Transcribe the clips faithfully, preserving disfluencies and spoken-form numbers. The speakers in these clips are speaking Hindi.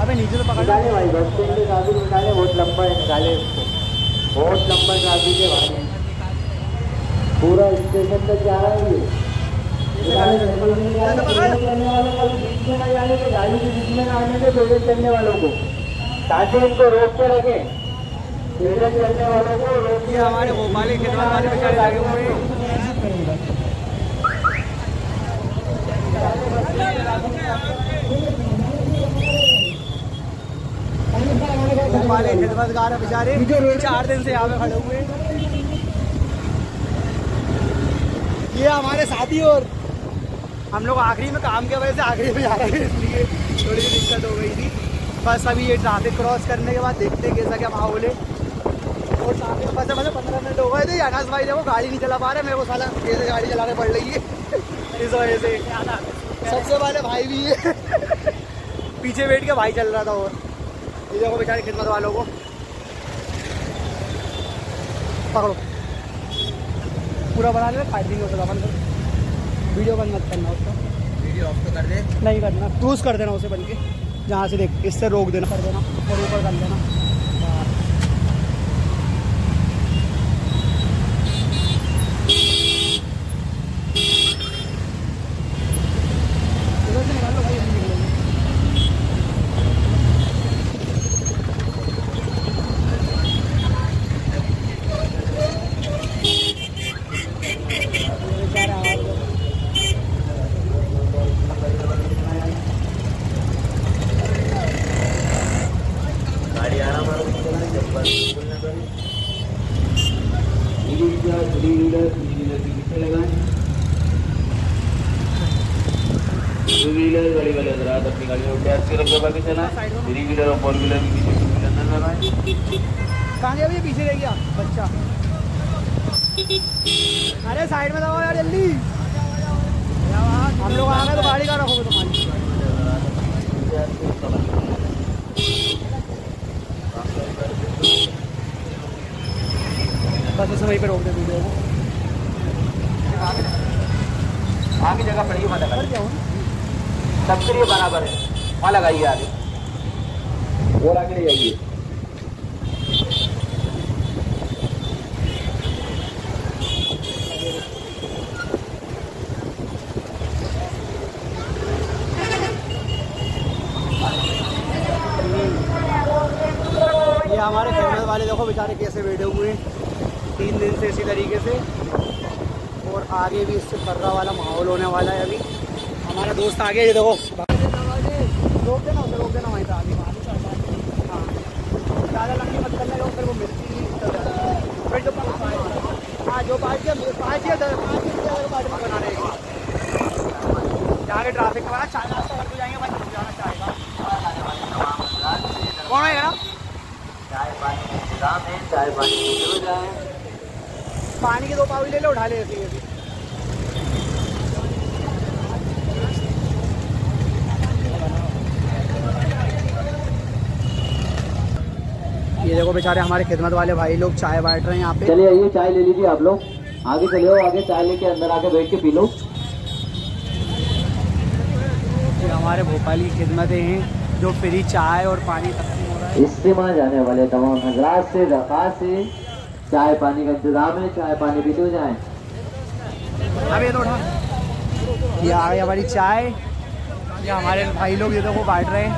पे नीचे तो पकड़ निकाले भाई, बस स्टैंड के ट्रैफिक निकाले, बहुत लंबा है, निकाले उसको, बहुत लंबा ट्रैफिक है भाई, पूरा स्टेशन तक जा रहा है ये। निकाले चलने वालों को बीच में नहीं आने के, गाड़ी के बीच में ना आने के, पैदल चलने वालों को, ताकि इनको रोक के रखे, पैदल चलने वालों को रोक के। हमारे भोपाल के खिदमत वाले बेचारे लगे हुए हैं। भोपाल के खिदमतगार बेचारे चार दिन से यहाँ पे खड़े हुए हैं। ये हमारे साथी, और हम लोग आखिरी में काम की वजह से आखिरी में जा रहे हैं, इसलिए थोड़ी सी दिक्कत हो गई थी। बस अभी ये ट्रैफिक क्रॉस करने के बाद देखते हैं कैसा क्या माहौल है। और ट्रैफिक बस मतलब पंद्रह मिनट हो गए थे। अनास भाई देखो गाड़ी नहीं चला पा रहे, मेरे को साला कैसे गाड़ी चलाने पड़ रही है इस वजह से। सबसे पहले भाई भी है पीछे बैठ के भाई चल रहा था। और ये देखो बेचारे खिदमत वालों को पकड़ो, पूरा बना ले, फाइट देंगे उसका बंद कर, वीडियो बंद मत करना उसका, वीडियो ऑफ तो कर दे, नहीं करना, क्रूज कर देना उसे बन के, जहाँ से देख इससे रोक देना, कर देना और ऊपर कर देना। टू व्हीलर गाड़ी वाले हजरात अपनी गाड़ी में टैक्स के रखे बाकी चलाएं, थ्री व्हीलर और फोर व्हीलर की पीछे टू व्हीलर न लगाएं। कहाँ गया भैया? पीछे रह गया बच्चा। अरे साइड में दबाओ यार जल्दी, हम लोग आ गए तो गाड़ी का रखोगे तुम्हारी। बस उसे वहीं पे रोक दे वीडियो को। आगे जगह पड़ी है, मत लगाइए, सबके लिए बराबर है, वहाँ लगाइए आगे और आगे ले जाइए। ये हमारे खिदमत वाले देखो बेचारे कैसे बैठे हुए हैं तीन दिन से इसी तरीके से। और आगे भी इससे कर्रा वाला माहौल होने वाला है। अभी हमारा दोस्त आगे, ये देखो, रोक देना उसे, रोक देना वहीं पे आगे। हाँ, ज़्यादा लंबी मत करना, लोग फिर वो मिलती नहीं फिर जो हाँ जो पाँच पाँच या दस पाँच बनाने जाके ट्रैफिक का चाय नाश्ता करके जाएंगे भाई, जाना चाहेगा। कौन है ना? चाय पानी का इंतजाम है, चाय पानी पीते हुए जाएं। पानी के दो पावली ले लो, उठा ले ऐसे ही। ये देखो बेचारे हमारे खिदमत वाले भाई लोग चाय बांट रहे हैं यहाँ पे। चलिए आइए, चाय ले लीजिए आप लोग, आगे चलिए, आगे चाय लेके अंदर आके बैठ के पी लो। ये हमारे भोपाली की खिदमतें हैं जो फ्री चाय और पानी तकसीम हो रहा है। इस्तेमाल जाने वाले तमाम हजरात से दरख्वास्त से चाय पानी का इंतजाम है, चाय पानी पीते हुए जाएं। अब ये तो उठा, ये आ गई हमारी चाय। ये हमारे भाई लोग ये देखो बांट रहे हैं।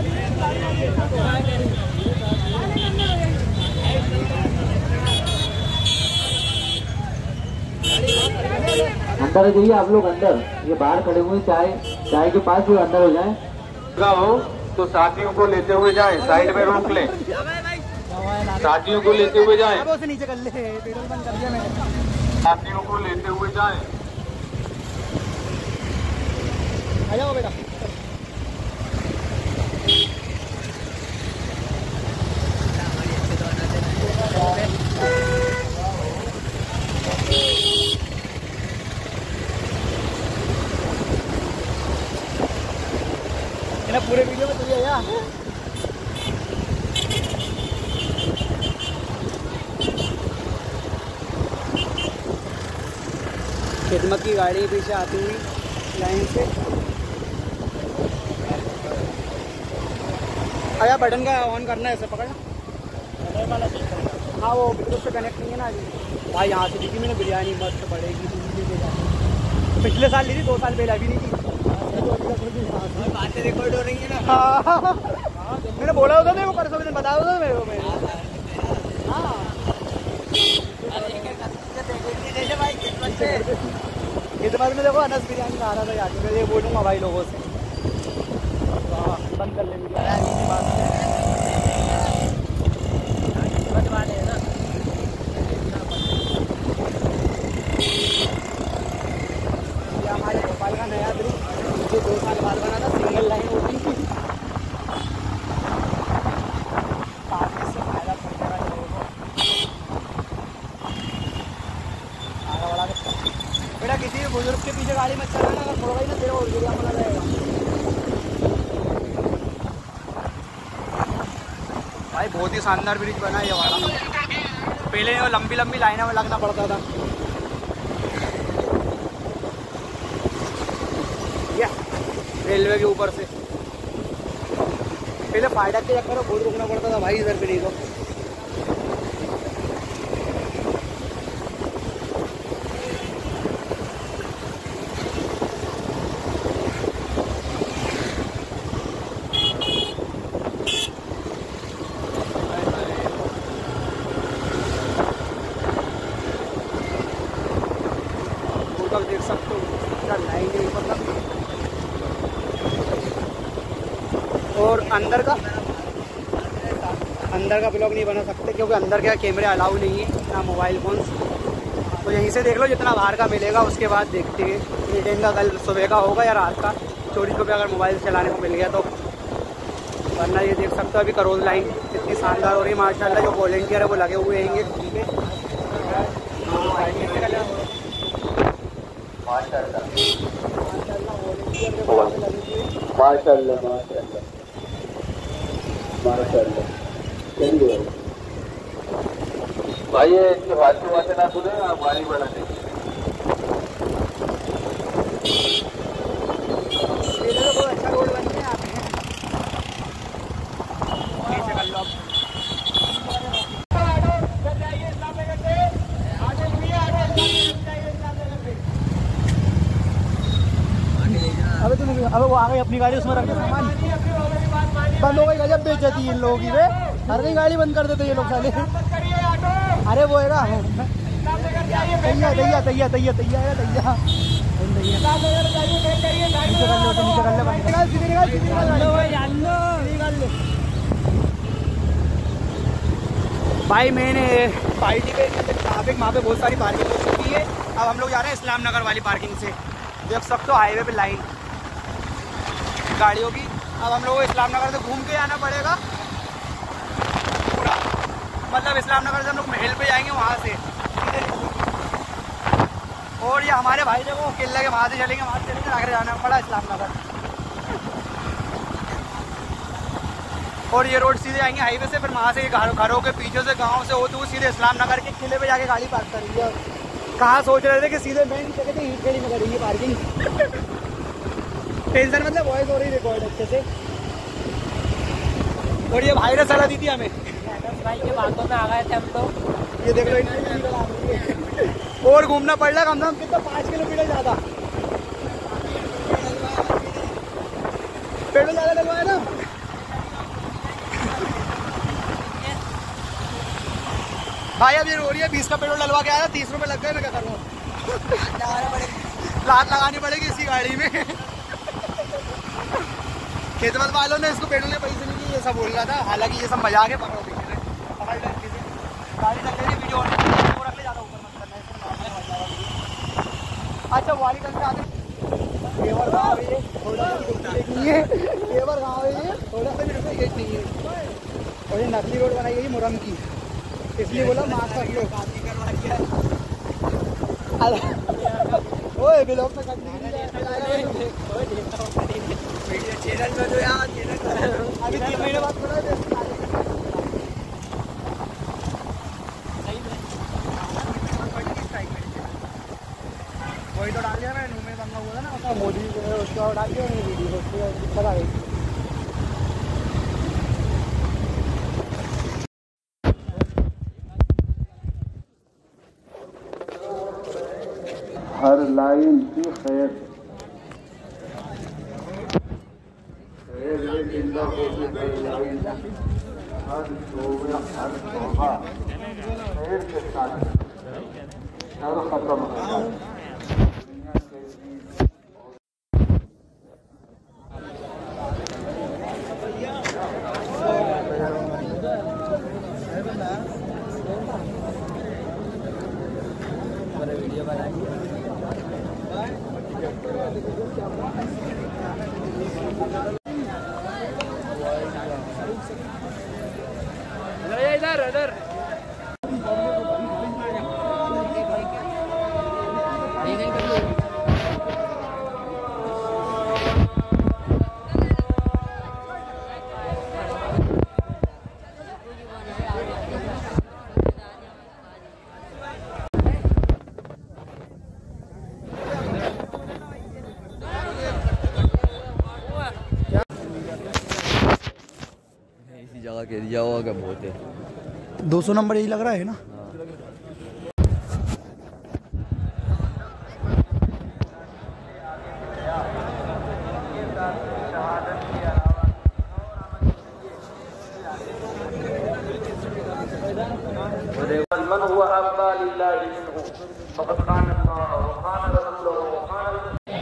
अंदर जाइए आप लोग, अंदर, ये बाहर खड़े हुए चाय चाय के पास जो अंदर हो जाए हो तो साथियों को लेते हुए जाएं, साइड में रोक लें, साथियों को लेते हुए जाएं, नीचे कर ले, पेट्रोल बंद कर दिया मैंने। साथियों को लेते हुए जाएं। आ जाओ बेटा। पूरे वीडियो में चलिए यार। खिदमत की गाड़ी पीछे आती हुई लाइन से। आया बटन का ऑन करना है, ऐसे पकड़ हाँ वो बिल्कुल से कनेक्ट नहीं है ना अभी। भाई यहाँ से दी थी मैंने बिरयानी, मस्त पड़ेगी। तो पिछले साल ली थी, दो साल पहले, अभी नहीं थी। बातें रिकॉर्ड हो रही है ना। हाँ मैंने बोला होता मेरे को परसों, मैंने बताया होता मेरे को। हाँ इस बार में देखो अनस बिरयानी खा रहा था यार, मैं ये बोलूँगा भाई लोगों से। हाँ बंद कर लेंगे हमारे भोपाल का नया ब्रिज, जो दो साल बाद बना था, सिंगल लाइन होती थी। काफी से फायदा पड़ जाएगा लोगों को। आगे बढ़ा के बेटा किसी भी बुजुर्ग के पीछे गाड़ी मत चलाना, अगर थोड़ा ही ना तेरा और गिरिया बना जाएगा। भाई बहुत ही शानदार ब्रिज बना है ये वाला। पहले वो लंबी लंबी लाइनों में लगना पड़ता था। रेलवे के ऊपर से पहले फाटक के चक्कर में बहुत रुकना पड़ता था भाई, इधर पे नहीं तो। देख सकते हो लाइन है मतलब। और अंदर का अंदर का ब्लॉग नहीं बना सकते क्योंकि अंदर के कैमरे अलाउ नहीं है ना मोबाइल फोन्स। तो यहीं से देख लो जितना बाहर का मिलेगा, उसके बाद देखते हैं रिटर्न का कल सुबह का होगा या रात का। चोरी को भी अगर मोबाइल चलाने को मिल गया तो, वरना ये देख सकते हो अभी करोल लाइन कितनी शानदार हो रही है माशाल्लाह। जो वॉलेंटियर है वो लगे हुए हैं ठीक है माशाल्लाह माशाल्लाह माशाल्लाह माशाल्लाह। चलिए भाई ये इसके फालतू बातें ना सुने, आप गाड़ी बढ़ाने बहुत अच्छा रोड बन गया आप अबे तुम अबे वो आ गई अपनी गाड़ी, उसमें रख दे सामान। बंद हो गई, गजब बेइज्जती इन लोगों की वे। हर कहीं गाड़ी बंद कर देते ये लोग साले। अरे वो है ना तैया तैया तैया तैया तैया है तैया भाई मैंने पार्टी पे ट्रैफिक वहाँ पे बहुत सारी पार्किंग हो चुकी है। अब हम लोग जा रहे हैं इस्लाम नगर वाली पार्किंग से। देख सकते हो हाईवे पे लाइन गाड़ियों की। अब हम लोग को इस्लाम नगर से घूम के आना पड़ेगा पूरा, मतलब इस्लाम नगर से हम लोग महल पे जाएंगे वहाँ से। और ये हमारे भाई देखो किला के वहाँ से चलेंगे, वहाँ से चलेंगे आगे जाना पड़ा इस्लाम नगर। और ये रोड सीधे आएंगे हाईवे से, फिर वहाँ से घरों के पीछे से गाँव से होते हुए सीधे इस्लाम नगर के किले पे जाके गाड़ी पार्क करेंगे। कहाँ सोच रहे थे कि सीधे मेन जगह पे ईट खेड़ी में करेंगे पार्किंग। टेंशन मतलब वॉइस हो रही रिकॉर्ड अच्छे से। और ये भाई ने सलाह दी थी हमें, भाई के बातों में आ गए थे हम तो। ये देख लो और घूमना पड़ रहा कम से कम कितना पाँच किलोमीटर ज़्यादा। पेट्रोल ज़्यादा लगवाया ना। भाई अब ये रो रही है बीस का पेट्रोल डलवा के आया, तीस रुपए लग गए। मैं क्या करूँ, लात लगानी पड़ेगी इसी गाड़ी में। खेतमत वालों ने इसको पेट्रोल के पैसे नहीं दिए, ये सब बोल रहा था। हालांकि ये सब मजाक है, पकड़ो पीछे पकड़ ले गाड़ी लग रही वीडियो रख ले, ज़्यादा ऊपर मत करना है। अच्छा वाली गंज से आते पेवर कहाँ हुई है, थोड़ा सा नहीं है पेवर कहाँ हुई है, थोड़ा सा भी रुपये गेट नहीं है। और ये नकली रोड बनाई गई मुरम की, इसलिए बोला मास्क कर लो। ओए ब्लॉग में अभी तीन महीने बाद बोला वही तो डाल दिया मैं में बंगा हुआ था ना, उसका मोदी उसका डाल दिया वीडियो, उसको दिक्कत आ गई। verleihen في خير خير لله في verleihen هر توبه هر توبه خير के साथ हर खत्म होगा वीडियो बनाएंगे इधर इधर जगह के दिया हुआ का बहुत है दो सौ नंबर यही लग रहा है ना। من هو أرضى لله منه فقد خان الله وخان رسوله وخان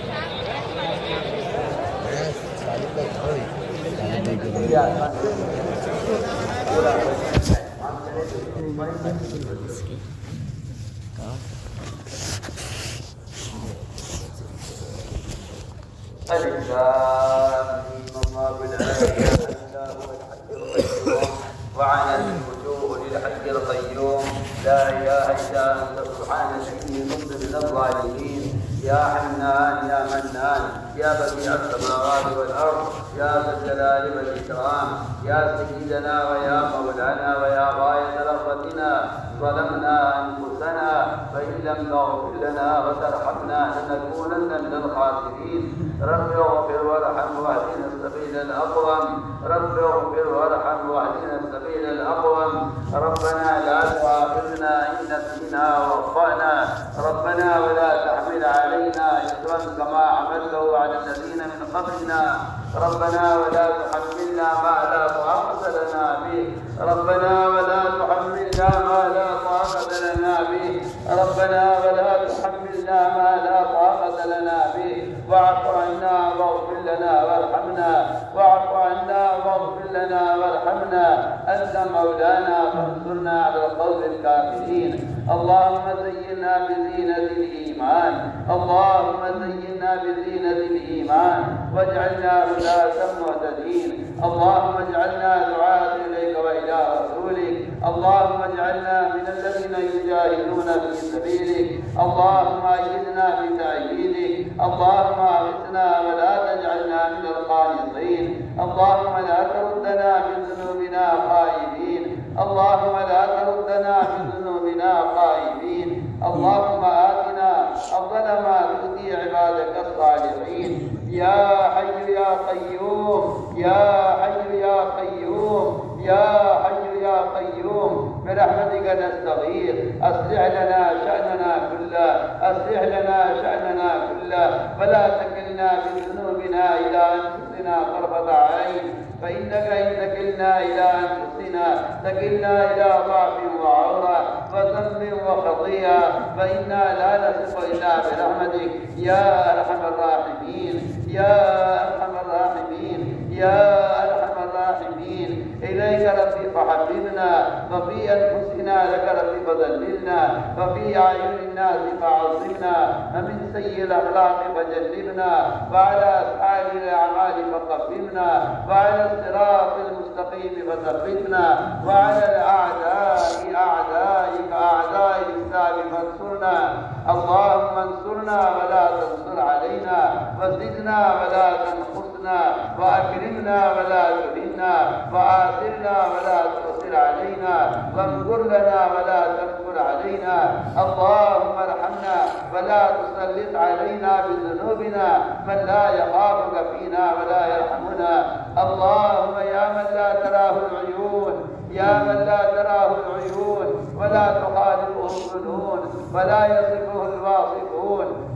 وعلى الوجوه للحق القيوم لا اله الا انت سبحانك اني كنت من الظالمين يا حنان يا منان يا بديع السماوات والارض يا ذا الجلال والاكرام يا سيدنا ويا مولانا ويا غايه رغبتنا ظلمنا انفسنا فان لم تغفر لنا وترحمنا لنكونن من الخاسرين رب اغفر وارحم واهدنا السبيل الاقوم رب اغفر وارحم واهدنا السبيل الاقوم ربنا لا تؤاخذنا ان نسينا واخطانا ربنا ولا تحمل علينا إصرا كما حملته على الذين من قبلنا ربنا ولا تحملنا ما لا طاقة لنا به ربنا ولا تحملنا ما لا طاقة لنا به ربنا ولا تحملنا ما لا طاقة لنا به واعف عنا واغفر لنا وارحمنا واعف عنا واغفر لنا وارحمنا أنت مولانا فانصرنا على القوم الكافرين اللهم زينا بزينة الإيمان اللهم زينا بزينة الإيمان واجعلنا هداة مهتدين اللهم اجعلنا دعاة إليك وإلى رسولك اللهم اجعلنا من الذين يجاهدون في سبيلك اللهم أيدنا بتأييدك اللهم أغثنا ولا تجعلنا من القانطين اللهم لا تردنا من ذنوبنا خائبين اللهم لا تردنا من ذنوبنا خائبين اللهم آتنا أفضل ما تؤتي عبادك الصالحين يا حي يا قيوم يا حي يا قيوم يا حي يا قيوم برحمتك نستغيث أصلح لنا شأننا كله أصلح لنا شأننا كله ولا تكلنا بذنوبنا إلى أنفسنا طرفة عين فإنك إن تكلنا إلى أنفسنا تكلنا إلى ضعف وعورة وذنب وخطيئة فإنا لا نثق إلا برحمتك يا أرحم الراحمين يا أرحم الراحمين يا أرحم الراحمين إليك ربي فحببنا وفي أنفسنا لك ربي فذللنا وفي أعين الناس فعظمنا ومن سيء الأخلاق فجنبنا وعلى أسحار الأعمال فقبلنا وعلى الصراط المستقيم فثبتنا وعلى الأعداء أعدائك أعداء الإسلام فانصرنا اللهم انصرنا ولا تنصر علينا وزدنا ولا تنقصنا وأكرمنا ولا تهنا وآثرنا ولا تؤثر علينا وانصر لنا ولا تنصر علينا اللهم ارحمنا ولا تسلط علينا بذنوبنا من لا يخافك فينا ولا يرحمنا اللهم يا من لا تراه العيون يا من لا تراه العيون ولا تخالفه الظنون ولا يصفه الواصفون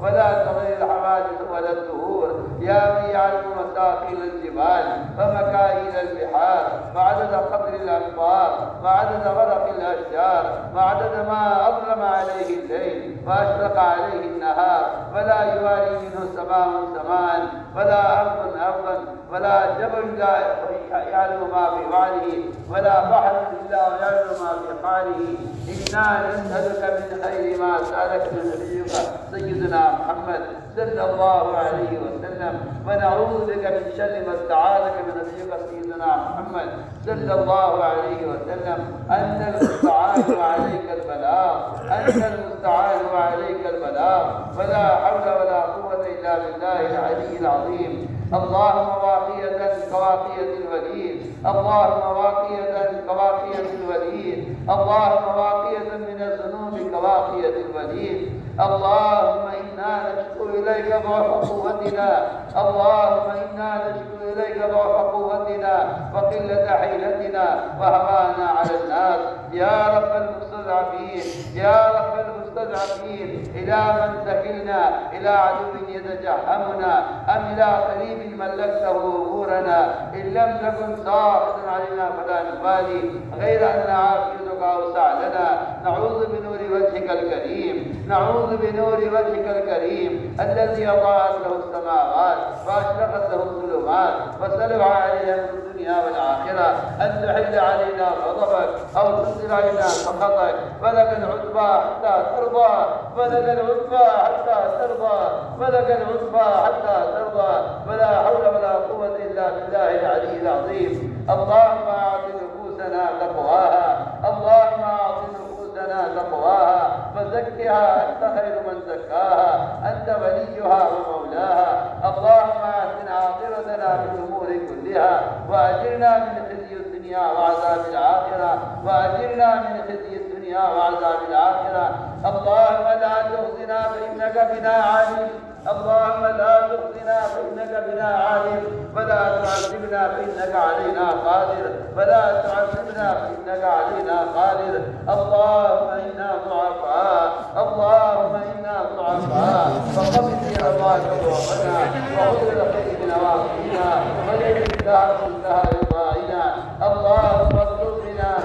ولا تغير الحوادث ولا الدهور، يا من يعلم مساقيل الجبال ومكاين البحار وعدد قدر الأنفار وعدد غرق الأشجار وعدد ما أظلم عليه الليل وأشرق عليه النهار، ولا يواري منه سماء سماء ولا أرض أرضا ولا جبل لا يعلم ما في وعره ولا بحر إلا يعلم ما في حاله. إنا نسألك من خير ما سألك من نبيك سيدنا محمد صلى الله عليه وسلم، ونعوذ بك من شر ما استعاذك من نبيك سيدنا محمد صلى الله عليه وسلم. أنت المستعان وعليك البلاغ، أنت المستعان وعليك البلاغ، ولا حول ولا قوة إلا بالله العلي العظيم. اللهم واقية كواقية الوليد، اللهم واقية كواقية الوليد، اللهم واقية من الذنوب كواقية الوليد. اللهم إنا نشكو إليك ضعف قوتنا، اللهم إنا نشكو إليك ضعف قوتنا وقلة حيلتنا وهوانا على الناس. يا رب المستضعفين، يا رب المستضعفين، إلى من تكلنا؟ إلى عدو يتجهمنا أم إلى قريب ملكته أمورنا؟ إن لم تكن ساخطا علينا فلا نبالي، غير أن عافيتك أوسع لنا. نعوذ بنور وجهك الكريم، نعوذ بنور وجهك الكريم الذي أضاءت له السماوات وأشرقت له الظلمات وسلع عليها من الدنيا والآخرة، أن تحل علينا غضبك أو تنزل علينا سخطك. ولك العتبى حتى ترضى، ولك العتبى حتى ترضى، ولك العتبى حتى ترضى، ولا حول ولا قوة إلا بالله العلي العظيم. اللهم أعط نفوسنا تقواها، اللهم أعط نفوسنا تقواها وزكها، أنت خير من زكاها، أنت وليها ومولاها. اللهم أحسن عاقبتنا في الأمور كلها، وأجرنا من خزي الدنيا وعذاب الآخرة، وأجرنا من خزي الدنيا وعذاب الآخرة. اللهم لا تخزنا فإنك بنا عليم، اللهم لا تخزنا فإنك بنا عالم، ولا تعذبنا فإنك علينا قادر، ولا تعذبنا فإنك علينا قادر. اللهم إنا ضعفاء، اللهم إنا ضعفاء، فقبل في رضاك ضعفنا، وخذ الخير بنواصينا، وليس الدار منتهى رضائنا. اللهم اغفر بنا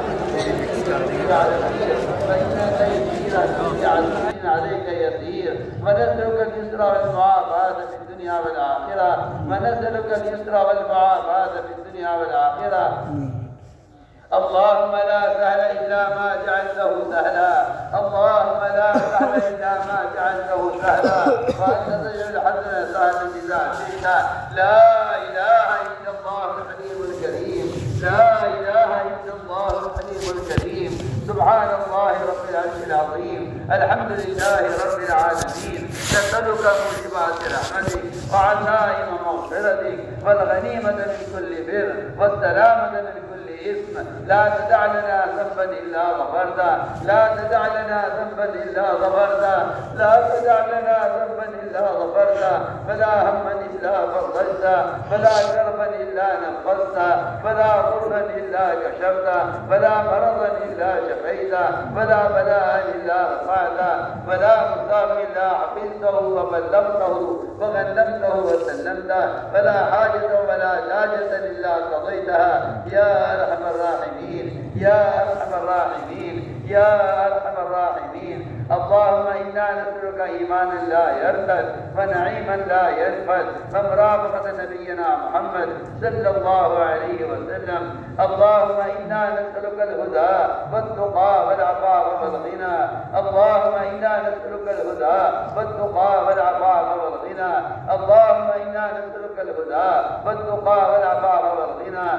فإن تيسيرا عليك يسير، ونسألك اليسر والمعافاة في الدنيا والآخرة، ونسألك اليسر والمعافاة في الدنيا والآخرة. اللهم لا سهل إلا ما جعلته سهلا، اللهم لا سهل إلا ما جعلته سهلا، وأنت تجعل الحزن سهلا إذا شئت. لا إله إلا الله الحليم الكريم، لا إله إلا الله الحليم الكريم. سبحان الله رب العرش العظيم، الحمد لله رب العالمين. نسألك موجبات رحمتك وعزائم مغفرتك والغنيمة من كل بر والسلامة من كل إثم. لا تدع لنا ذنبا إلا غفرته، لا تدع لنا ذنبا إلا غفرته، لا تدع لنا ذنبا إلا غفرته، فلا هما إلا فرجته، فلا كربا إلا نفسته، فلا ضرا إلا كشفته، فلا مرضا إلا شفيته، ولا بلاء إلا رفعته، ولا مصاب إلا حفظته وبلغته وغنمته وسلمته، ولا حاجة ولا حاجة إلا قضيتها يا أرحم الراحمين، يا أرحم الراحمين، يا أرحم الراحمين. اللهم إنا نسألك إيمانا لا يرتد، ونعيما لا ينفد، ومرافقة نبينا محمد صلى الله عليه وسلم. اللهم إنا نسألك الهدى والتقى والعفاف والغنى، اللهم إنا نسألك الهدى والتقى والعفاف والغنى، اللهم إنا نسألك الهدى والتقى والعفاف والغنى.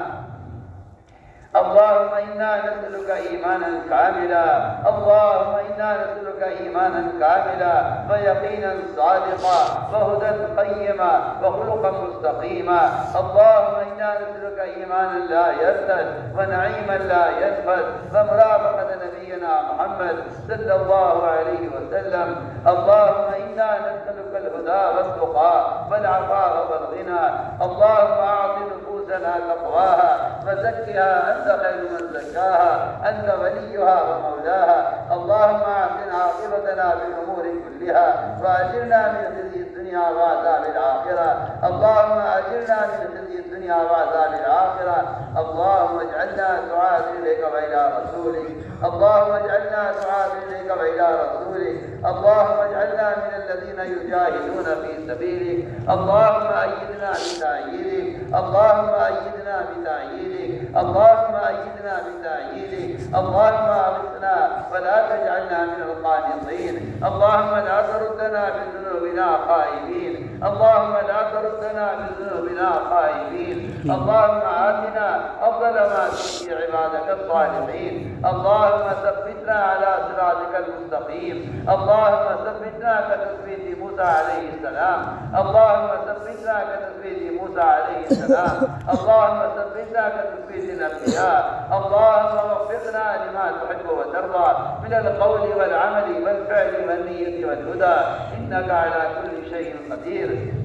اللهم إنا نسألك إيمانا كاملا، اللهم إنا نسألك إيمانا كاملا ويقينا صادقا وهدى قيما وخلقا مستقيما. اللهم إنا نسألك إيمانا لا يرتد ونعيما لا ينفد ومرافقة نبينا محمد صلى الله عليه وسلم. اللهم إنا نسألك الهدى والتقى والعفاف والغنى. اللهم أعط نفوسنا تقواها وزكها أنت خير من زكاها، أنت وليها ومولاها. اللهم أحسن عاقبتنا في الأمور كلها. كلها وأجرنا من خزي الدنيا وعذاب الآخرة. اللهم أجرنا من خزي الدنيا وعذاب الآخرة. اللهم اجعلنا دعاة إليك وإلى رسولك. اللهم اجعلنا دعاة إليك وإلى رسولك. اللهم اجعلنا من الذين يجاهدون في سبيلك. اللهم أيدنا بتأييدك. اللهم أيدنا بتأييدك. اللهم أيدنا بتأييدك. اللهم أغثنا ولا تجعلنا من القانطين. اللهم لا تردنا بذنوبنا خائبين. اللهم لا تردنا بذنوبنا خائبين. اللهم آتنا أفضل ما تؤتي عبادك الصالحين. اللهم ثبتنا على صراطك المستقيم. اللهم ثبتنا كتثبيت موسى عليه السلام. اللهم ثبتنا كتثبيت موسى عليه السلام. اللهم ثبتنا كتثبيت الأنبياء. اللهم وفقنا لما تحب وترضى من القول والعمل والفعل والنية والهدى، إنك على كل شيء قدير.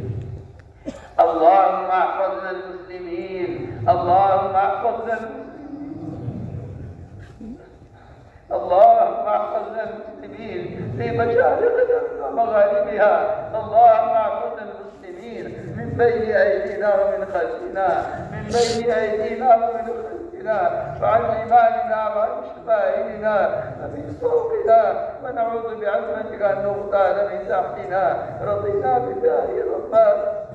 اللهم احفظنا المسلمين. اللهم احفظنا المسلمين. اللهم احفظنا المسلمين في مشارقها ومغاربها. اللهم احفظنا المسلمين من بين أيدينا ومن خلفنا، من بين أيدينا ومن خلفنا، وعن إيماننا وعن شمائلنا ومن فوقنا، ونعوذ بعظمتك أن نغتال من تحتنا. رضينا بالله ربا.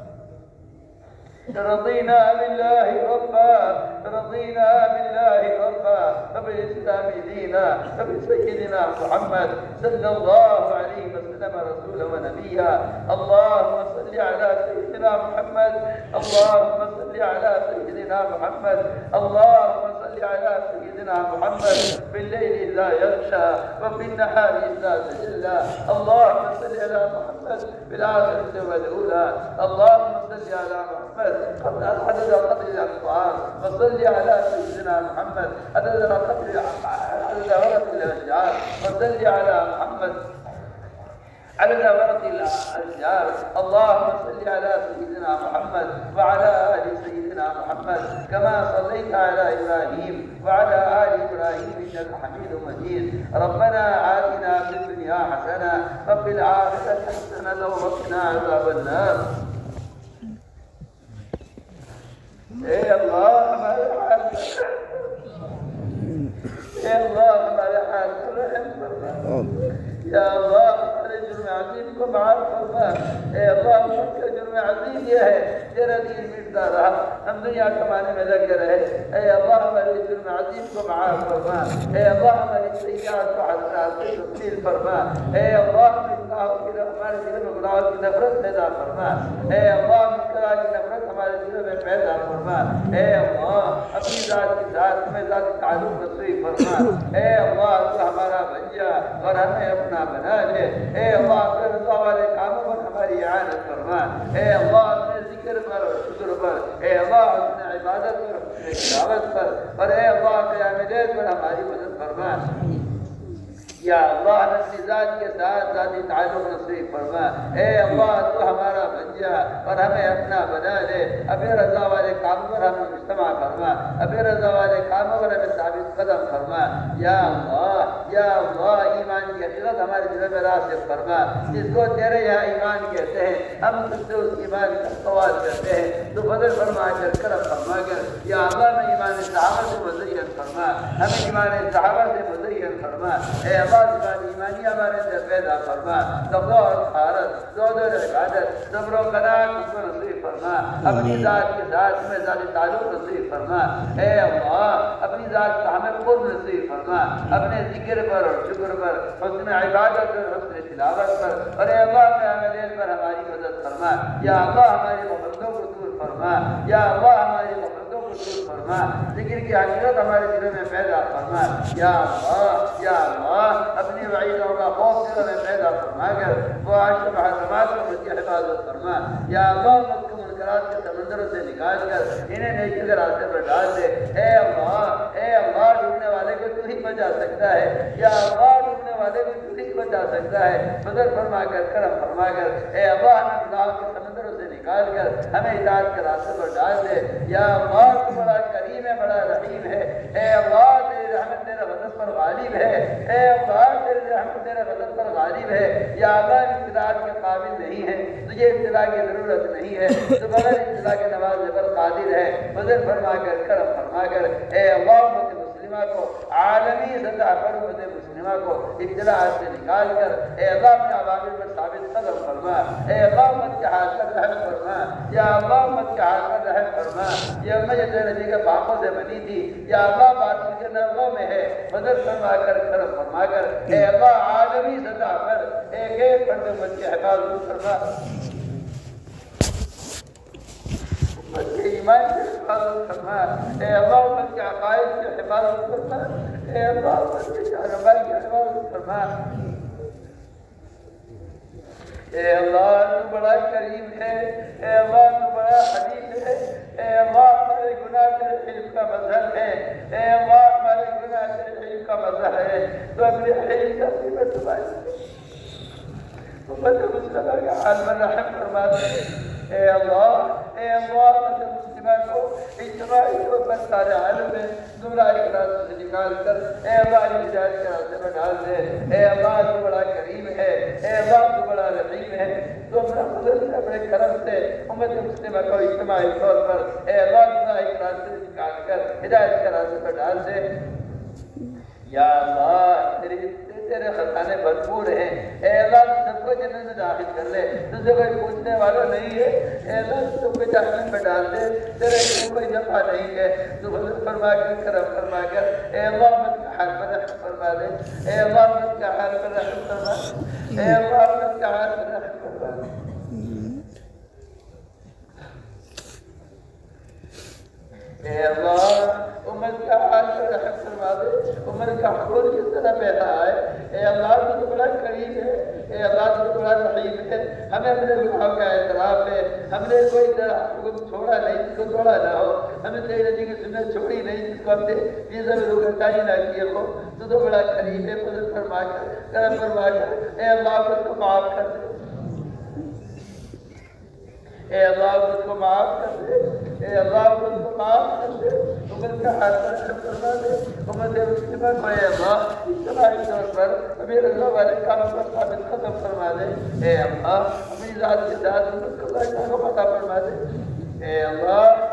رضينا بالله ربا. رضينا بالله ربا وبالإسلام دينا وبسيدنا محمد صلى الله عليه وسلم رسولا ونبيا. اللهم صل على سيدنا محمد. اللهم صل على سيدنا محمد. اللهم صل على سيدنا محمد بالليل إذا يغشى وفي النهار إذا تجلى. اللهم صل على محمد بالآخرة والأولى. اللهم صل على محمد قبل عدد قدر الأطعام. وصل على سيدنا محمد عدد قدر عدد ورق الأشجار. وصل على محمد عدد ورق الأشجار. اللهم صل على سيدنا محمد وعلى آل سيدنا محمد كما صليت على إبراهيم وعلى آل إبراهيم إنك حميد مجيد. ربنا آتنا في الدنيا حسنة وفي الآخرة حسنة وقنا عذاب النار. اے اللہ ہمارے حال اے اللہ ہمارے حال پر رحم فرما. یا اللہ ہمارے جرم عظیم کو معاف فرما. اے اللہ ان کا جرم عظیم یہ ہے تیرا دین مٹتا رہا ہم دنیا کمانے میں لگے رہے. اے اللہ ہمارے جرم عظیم کو معاف فرما. اے اللہ ہماری سیئات کو حسنات سے تبدیل فرما. اے اللہ ہمارے دل میں گناہوں کی نفرت پیدا فرما. اے اللہ مسکرا کی نفرت ہمارے دلوں میں پیدا فرما. اے اللہ اپنی ذات کی ذات میں ذاتی تعلق نصیب فرما. اے اللہ تو ہمارا بن جا اور ہمیں اپنا بنا لے. اے اللہ اپنے رضا والے کاموں پر ہماری اعانت فرما. اے اللہ اپنے ذکر پر اور شکر پر. اے اللہ اپنے عبادت پر اپنے تلاوت پر. اور اے اللہ قیام لیل پر ہماری مدد فرما. یا اللہ اپنی ذات کے ساتھ ذاتی تعلق نصیب فرما. اے اللہ تو ہمارا بن جا اور ہمیں اپنا بنا لے. اپنے رضا والے کاموں پر ہمیں مجتمع فرما. اپنے رضا والے کاموں پر ہمیں ثابت قدم فرما. یا اللہ یا اللہ ایمان کی حقیقت ہمارے دل میں راسخ فرما. جس کو تیرے یہاں ایمان کہتے ہیں ہم تجھ سے اس ایمان کا سوال کرتے ہیں. تو فضل فرما کر کرم فرما کر. یا اللہ ہمیں ایمان صحابہ سے مزین فرما. ہمیں ایمان صحابہ سے مزین فرما. اے ایمانی ہمارے اندر پیدا فرما. تقوی اور طہارت زہد اور عبادت صبر و قناعت کو نصیب فرما. اپنی ذات کے ساتھ میں ذاتی تعلق نصیب فرما. اے اللہ اپنی ذات کا ہمیں قرب نصیب فرما. اپنے ذکر پر اور شکر پر حسن عبادت اور حسن تلاوت پر. اور اے اللہ قیام لیل پر ہماری مدد فرما. یا اللہ ہماری مخلصوں کو دور فرما. یا اللہ ہماری مخلصوں کو دور فرما. ذکر کی حقیقت ہمارے دلوں میں پیدا فرما. یا اللہ یا اللہ اپنی وعیدوں کا خوف دلوں میں پیدا فرما کر وہ عاشق حضرات کو مجھ کی حفاظت فرما. یا اللہ مجھ کو منکرات کے سمندروں سے نکال کر انہیں نیکی کے راستے پر ڈال دے. اے اللہ اے اللہ ڈوبنے والے کو تو ہی بچا سکتا ہے. یا اللہ ڈوبنے والے کو تو ہی بچا سکتا ہے. فضل فرما کر کرم فرما کر. اے اللہ ہمیں گناہوں کے سمندروں سے نکال کر ہمیں ہدایت کے راستے پر ڈال دے. یا اللہ تو بڑا کریم ہے بڑا رحیم ہے. اے اللہ تیرے रहमत तेरा गज़ब पर गालिब है, ए अल्लाह तेरी रहमत तेरा गज़ब पर गालिब है। या अल्लाह इब्तिला के काबिल नहीं है, तुझे इब्तिला की ज़रूरत नहीं है, तो बगैर इब्तिला के नवाज़ने पर कादिर है। फज़ल फरमा कर, करम फरमा कर, ए अल्लाह उम्मत मुस्लिमा को आलमी सतह पर उम्मत मुस्लिमा को इब्तिला से निकाल कर ए अल्लाह अपने अवामिर पर साबित कदम फरमा। ए अल्लाह उम्मत के हाथ पर रहम फरमा, या अल्लाह उम्मत के हाथ पर रहम फरमा। ये उम्मत जो नबी के बापों से बनी थी, या अल्लाह बातिल के नगों में है, फज़ल फरमा कर, करम फरमा कर, ए अल्लाह आलमी सतह पर एक एक फर्द उम्मत की हिफाज़त फरमा, उम्मत के ईमान की हिफाज़त फरमा। ए अल्लाह उम्मत के अक़ाइद की हिफाज़त फरमा, ए अल्लाह उम्मत के रहनुमाई की हिफाज़त फरमा। ए अल्लाह तू बड़ा करीम है, ए अल्लाह तू बड़ा हलीम है, ए अल्लाह हमारे गुनाह तेरे इल्म का मज़हर है, ए अल्लाह हमारे गुनाह तेरे इल्म का मज़हर है। तो अपने इल्म का सीमत तुम्हारी उम्मत मुस्लिमा के हाल पर रहम फरमा दे। ए अल्लाह, ए अल्लाह उम्मत मुस्लिमा को इज्तिमाई तौर पर सारे आलम में गुमराही के रास्ते से निकाल कर ए अल्लाह हिदायत के रास्ते पर डाल दे। ए अल्लाह तू बड़ा करीम है, ए अल्लाह तू बड़ा रहीम है। तो अपना फज़ल से, अपने करम से उम्मत मुस्लिमा को इज्तिमाई तौर पर ए अल्लाह गुमराही के रास्ते से निकाल कर हिदायत के रास्ते पर डाल दे। या अल्लाह तेरे तेरे खजाने भरपूर हैं, ए अल्लाह सबको जन्नत में दाखिल कर ले, तुझसे कोई पूछने वाला नहीं है। ए अल्लाह सबको जहन्नम में डाल दे, तेरे कोई जफा नहीं है। तू फज़ल फरमा कर, करम फरमा कर, ए अल्लाह उम्मत के हाल पर रहम फरमा दे। ए अल्लाह उम्मत के हाल पर रहम फरमा, ए अल्लाह उम्मत के हाल पर रहम फरमा दे। ए अल्लाह उम्मत का हाल पर रहम फरमा दे। उम्मत का खून किस तरह बहता है, ए अल्लाह तू तो बड़ा करीम है, ए अल्लाह तू तो बड़ा रहीम है। हमें अपने गुनाहों का एतराफ़ है, हमने कोई हुक्म छोड़ा नहीं जिसको छोड़ा ना हो, हमें तेरी नबी की सुन्नत छोड़ी नहीं जिसको हमने चीज़ों में रुकताई ना किए हो। तू तो बड़ा करीम है, फज़ल फरमा कर, करम फरमा कर, ए अल्लाह को माफ़ कर दे। ए अल्लाह को माफ़ कर दे, ए अल्लाह को माफ़ कर दे। उम्मत का हाथ पर रहम फरमा दे। उम्मत मुस्लिमा को ए अल्लाह इज्तिमाई तौर पर अभी रज़ा वाले कामों पर साबित कदम फरमा दे। ए अल्लाह अपनी ज़ात के साथ उम्मत को लायक को अता फरमा दे। ए अल्लाह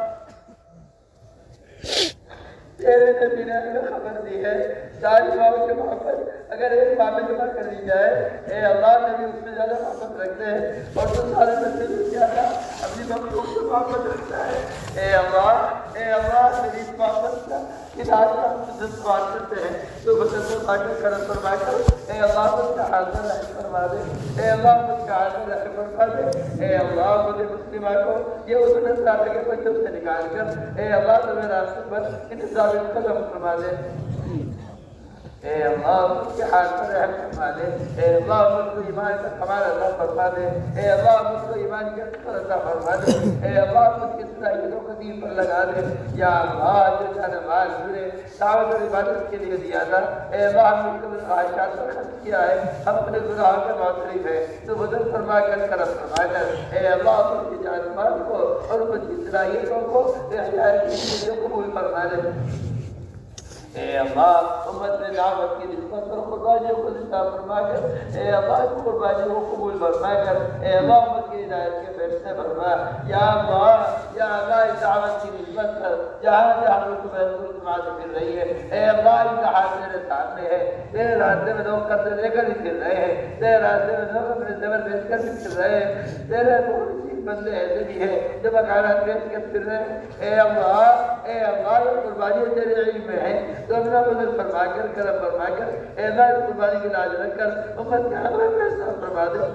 तेरे नबी ने हमें खबर दी है, सारी माओं की मोहब्बत अगर एक माँ में जमा कर दी जाए, ए अल्लाह नबी उसमें ज़्यादा मोहब्बत रखते हैं, और तो सारे नबी से ज़्यादा अपनी मखलूक से मोहब्बत रखता है। ए अल्लाह, ए अल्लाह तेरी इस मोहब्बत का इलाज का हम सवाल करते हैं, तो बदल फरमा कर, करम फरमा कर, ए अल्लाह उसका हाल पर रहम फरमा दे। ए अल्लाह उसका हाल पर रहम फरमा दे। ए अल्लाह मुझे मुस्लिमा को ये उसने सारे के बच्चों से निकाल कर, ए अल्लाह तुम्हें रास्ते पर इन साबित कदम फरमा दे। ए अल्लाह उसके हाथ पर रहम फरमा दे। ए अल्लाह मुझको ईमान का कमाल अता फरमा दे। ए अल्लाह मुझको ईमान की असर अता फरमा दे। ए अल्लाह मुझकी सलाहियतों को दीन पर लगा दे। या अल्लाह जो जाने माल जुड़े दावत और इबादत के लिए दिया था, ए अल्लाह हमने ख्वाहिशात पर खर्च किया है, हम अपने गुनाहों के मुतरिफ है, तो बदल फरमा कर, करम फरमा कर, ए अल्लाह उनकी जान माल को और उनकी सलाहियतों को कबूल फरमा दे। ए अल्लाह उम्मत ने दावत की निस्बत पर कुर्बानियों को निशा फरमा कर, ए अल्लाह कुर्बानियों को कबूल फरमा कर, ए अल्लाह उम्मत की हिदायत के फैसले फरमा। या अल्लाह, या अल्लाह इस दावत की निस्बत पर जहाँ जहाँ तुम्हें जमात मिल रही है, ए अल्लाह इनका हाथ मेरे सामने है। तेरे रास्ते में लोग कब्र लेकर भी फिर रहे हैं, तेरे रास्ते में लोग अपने ज़बर बेच कर भी फिर रहे हैं, तेरे बंदे ऐसे भी है जो मकानात बेच के फिर रहे हैं। ए अल्लाह, ए अल्लाह ये कुर्बानी तेरे इल्म में है, तो अपना बदल फरमा कर, करम फरमा कर, ए अल्लाह इस कुर्बानी की लाज रख कर उम्मत के हक़ में फैसला फरमा दे।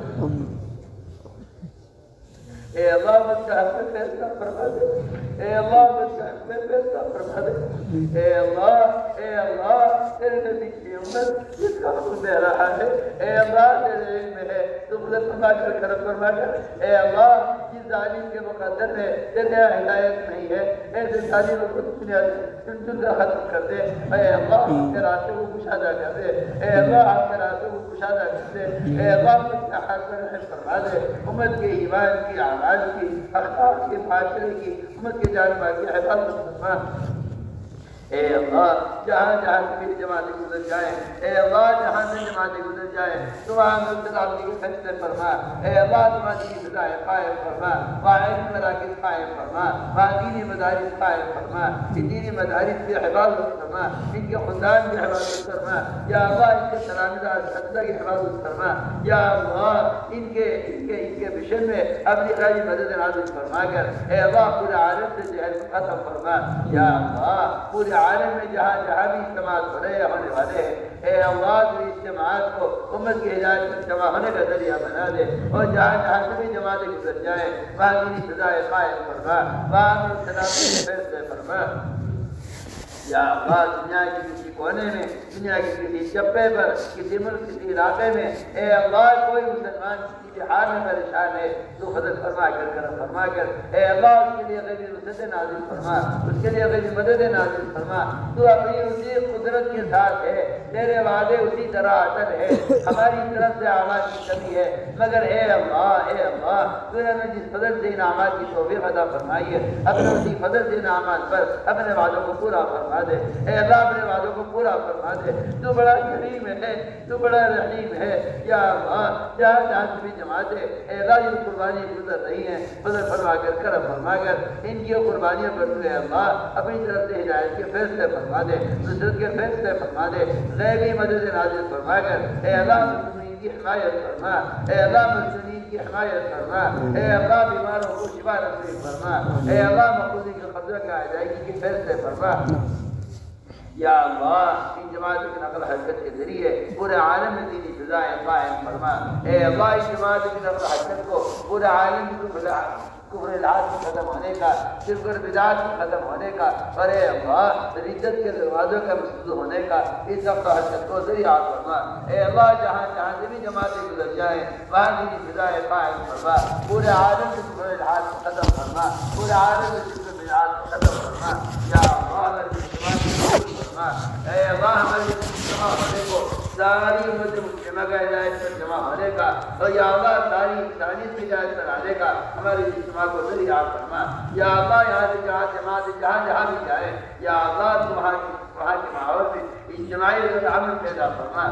ए अल्लाह उम्मत के हक़ में फैसला फरमा दे। ए अल्लाह उम्मत के हक़ में फैसला फरमा दे। ए अल्लाह, ए अल्लाह तेरे नबी की उम्मत जिसका खून बह रहा है, ए अल्लाह तेरे इल्म में है, तो बदल फरमा कर, करम फरमा कर, ए अल्लाह जिस जालिम के मुक़द्दर में तेरे हिदायत नहीं है, ऐसे जालिम को दुनिया चुन चुन कर खत्म कर दे। ए अल्लाह आपके रास्ते को कुशादा कर दे। ए अल्लाह आपके रास्ते को कुशादा कर दे। ए अल्लाह उम्मत के हाथ पर रहम फरमा दे। उम्मत के ईमान की, आमाल की, अखलाक की, माशरे की, उम्मत के जान माल की हिफाजत फरमा। ए अल्लाह जहाँ जहाँ से मेरी जमातें गुजर जाए, ए अल्लाह जहाँ से जमातें गुजर जाए तो वहाँ मुस्तक़ाबिल के फैसले फरमा। ए अल्लाह तुम्हारी सजाएं कायम फरमा, वहाँ इल्म मराकिज़ कायम फरमा, वहाँ दीनी मदारिस कायम फरमा, इन दीनी मदारिस की हिफाज़त फरमा, इनके खुदान की हिफाज़त फरमा। या अल्लाह इनके सलामिदा असदा की हिफाज़त फरमा। या अल्लाह इनके इनके इनके मिशन में अपनी राजी मदद नाज़िल फरमा कर। ए अल्लाह पूरे आलम से जहल को ख़त्म फरमा। या अल्लाह पूरे आलम में जहाँ जहाँ भी इज्तिमात हो रहे होने वाले हैं, ए अल्लाह तो इज्तिमात को उम्मत की हिदायत में जमा होने का जरिया बना दे और जहाँ जहाँ से भी जमातें गुजर जाए वहाँ की सजाए कायम फरमा, वहाँ की सलामती के फैसले फरमा। या अल्लाह दुनिया के किसी कोने में, दुनिया के किसी चप्पे पर, किसी मुल्क, किसी इलाके में ए अल्लाह कोई मुसलमान किसी हाल में परेशान है तो फजल फरमा कर करम फरमा कर। ए अल्लाह उसके लिए गैबी मदद नाज़िल फरमा, उसके लिए गैबी मदद नाज़िल फरमा। तू अपनी उसी कुदरत के साथ है, तेरे वादे उसी तरह अटल है, हमारी तरफ से आवाज़ की कमी है मगर ए अल्लाह ए अल्लाह तूने हमें जिस फजल से इनामात की तौफीक अता फरमाई है अपने उसी फजल से इनामात पर अपने वादों को पूरा फरमा दे। ए अल्लाह अपने वादों को पूरा फरमा दे। तू बड़ा करीम है, तू बड़ा रहीम है। या अल्लाह जहाँ जहाँ से भी जमाते ए अल्लाह ये कुर्बानी गुजर रही हैं फजल फरमा कर करम फरमा कर इनकी कुर्बानियों पर तू अल्लाह अपनी तरफ से हिदायत के फैसले फरमा दे, नुसरत के फैसले फरमा दे, गैबी मदद नाज़िल फरमा कर। ए अल्लाह मुस्लिमीन की हिमायत फरमा, ए अल्लाह मुस्लिमीन की हिमायत फरमा, ए अल्लाह बीमारों को शिफा नसीब फरमा, ए अल्लाह मक़बूली के क़ब्ज़े का अदायगी के फैसले फरमा। या अल्लाह इन जमात की नकल हरकत के जरिए पूरे आलम में दीनी फिज़ाएं कायम फरमा। ए अल्लाह इस जमात की नकल हरकत को पूरे आलम में कुफ्र इलाज की खत्म होने का, शिर्क और बिदात की खत्म होने का और ए अल्लाह रिद्दत के दरवाज़ों का मसदूद होने का इस नकल हरकत को जरिया फरमा। ए अल्लाह जहाँ जहाँ से भी जमातें गुजर जाए वहाँ दीनी फिज़ाएं कायम फरमा, पूरे आलम में कुफ्र इलाज को खत्म फरमा, पूरे आलम में शिर्क और बिदात को खत्म फरमा। या अल्लाह ए अल्लाह हमारे जमा होने को सारी उम्मत मुस्लिमा का हिदायत पर जमा होने का और या अल्लाह सारी इंसानियत की हिदायत पर आने का हमारे इज्तिमा को जरिया फरमा। या अल्लाह यहाँ से जहाँ जमात जहाँ जहाँ भी जाए या अल्लाह वहाँ की वहाँ के माहौल में इज्तिमाई अमल पैदा फरमा।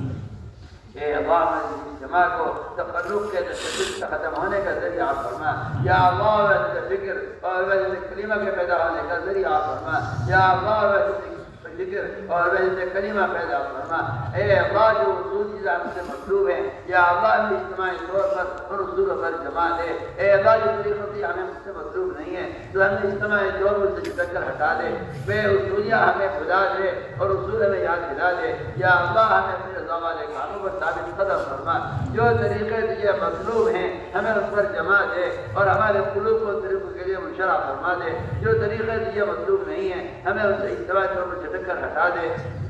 ए अल्लाह हमारे इज्तिमा को तफर्रुक़ के तशद्दुद से ख़त्म होने का जरिया फरमा। या अल्लाह वैसे फ़िक्र और वैसे कलीमा के पैदा होने का जरिया फरमा। या अल्लाह वैसे जिक्र और वैसे कलीमा पैदा फरमा। ए अल्लाह जो उसूल चीज़ें हमसे मतलूब हैं या अल्लाह हमें इज्तिमाई तौर पर और उसूलों पर जमा दे। ए अल्लाह जो तरीक़ती हमें मुझसे मतलूब नहीं है तो हमें इज्तिमाई तौर पर से कर हटा दे, वे उसूलिया हमें खुदा दे और उसूल हमें याद दिला दे। या अल्लाह हमें अपने रज़ा वाले कानून पर साबित कदम फरमा, जो तरीक़े तुझे मतलूब हैं हमें उस पर जमा दे और हमारे क़ुलूब को तरीक़ों के लिए मुशर्रह फरमा दे। जो तरीक़े तुझे मतलूब नहीं है हमें उससे इज्तिमाई तौर पर कर हटा दे।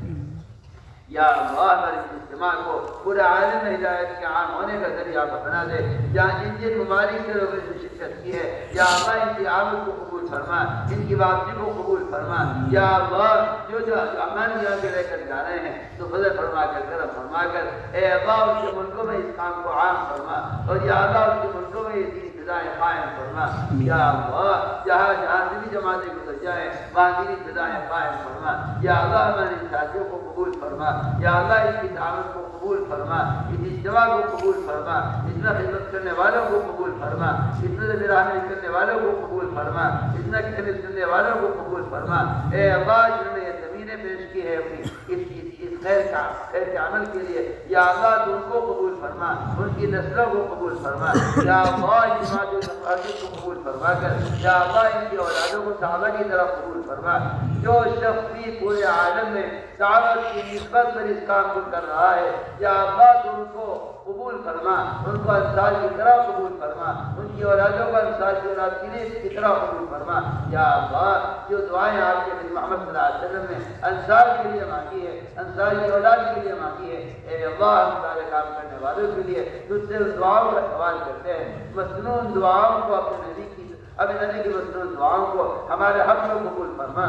या अल्लाह हमारे इज्तिमा को पूरे आलम में हिदायत के आम होने का जरिया बना दे। जहाँ जिन जिन ममालिक से लोगों ने शिरकत की है या अल्लाह इनकी आमद को कबूल फरमा, इनकी वापसी को कबूल फरमा। या अल्लाह जो जो अमान यहाँ के लेकर जा रहे हैं तो फजल फरमा कर करम फरमा कर। ए अल्लाह उसके मुल्कों में इस काम को आम फरमा और या अल्लाह उसके मुल्कों में ये फिज़ाएं कायम फरमा। या अल्लाह जहाँ जहाँ से भी जमातें गुजर जाए वहाँ दीनी फिज़ाएं कायम फरमा। या अल्लाह हमारे इन साथियों को कबूल फरमा। या अल्लाह इसकी दावत को कबूल फरमा, इस इज्तिमा को कबूल फरमा, इसमें खिदमत करने वालों को कबूल फरमा, इसमें राहनुमाई करने वालों को कबूल फरमा, इसमें खिदमत करने वालों को कबूल फरमा। ए अल्लाह जिन्होंने ये ज़मीनें पेश की है अपनी इस इस खैर का खैर के अमल के लिए या अल्लाह तो उनको कबूल फरमा, उनकी नस्लों को कबूल फरमा। या अल्लाह को कबूल फरमा कर। या अल्लाह इनकी औलादों को सहाबा की तरफ कबूल फरमा। जो शख्स भी पूरे आलम में दावत की निस्बत पर इस काम को कर रहा है या अल्लाह तो उनको कबूल फरमा, उनको अंसार की तरह कबूल फरमा, उनकी औलादों को अंसार की औलाद की तरह कबूल फरमा। या अल्लाह जो दुआएं आपके नबी मोहम्मद सल्लल्लाहु अलैहि वसल्लम ने अंसार के लिए मांगी है, अंसार की औलाद के लिए मांगी है, ए अल्लाह हम सारे काम करने वालों के लिए तुझसे उस दुआओं का सवाल करते हैं। मसनून दुआओं को अपने नबी की अपने नबी की मसनून दुआओं को हमारे हक में कबूल फरमा।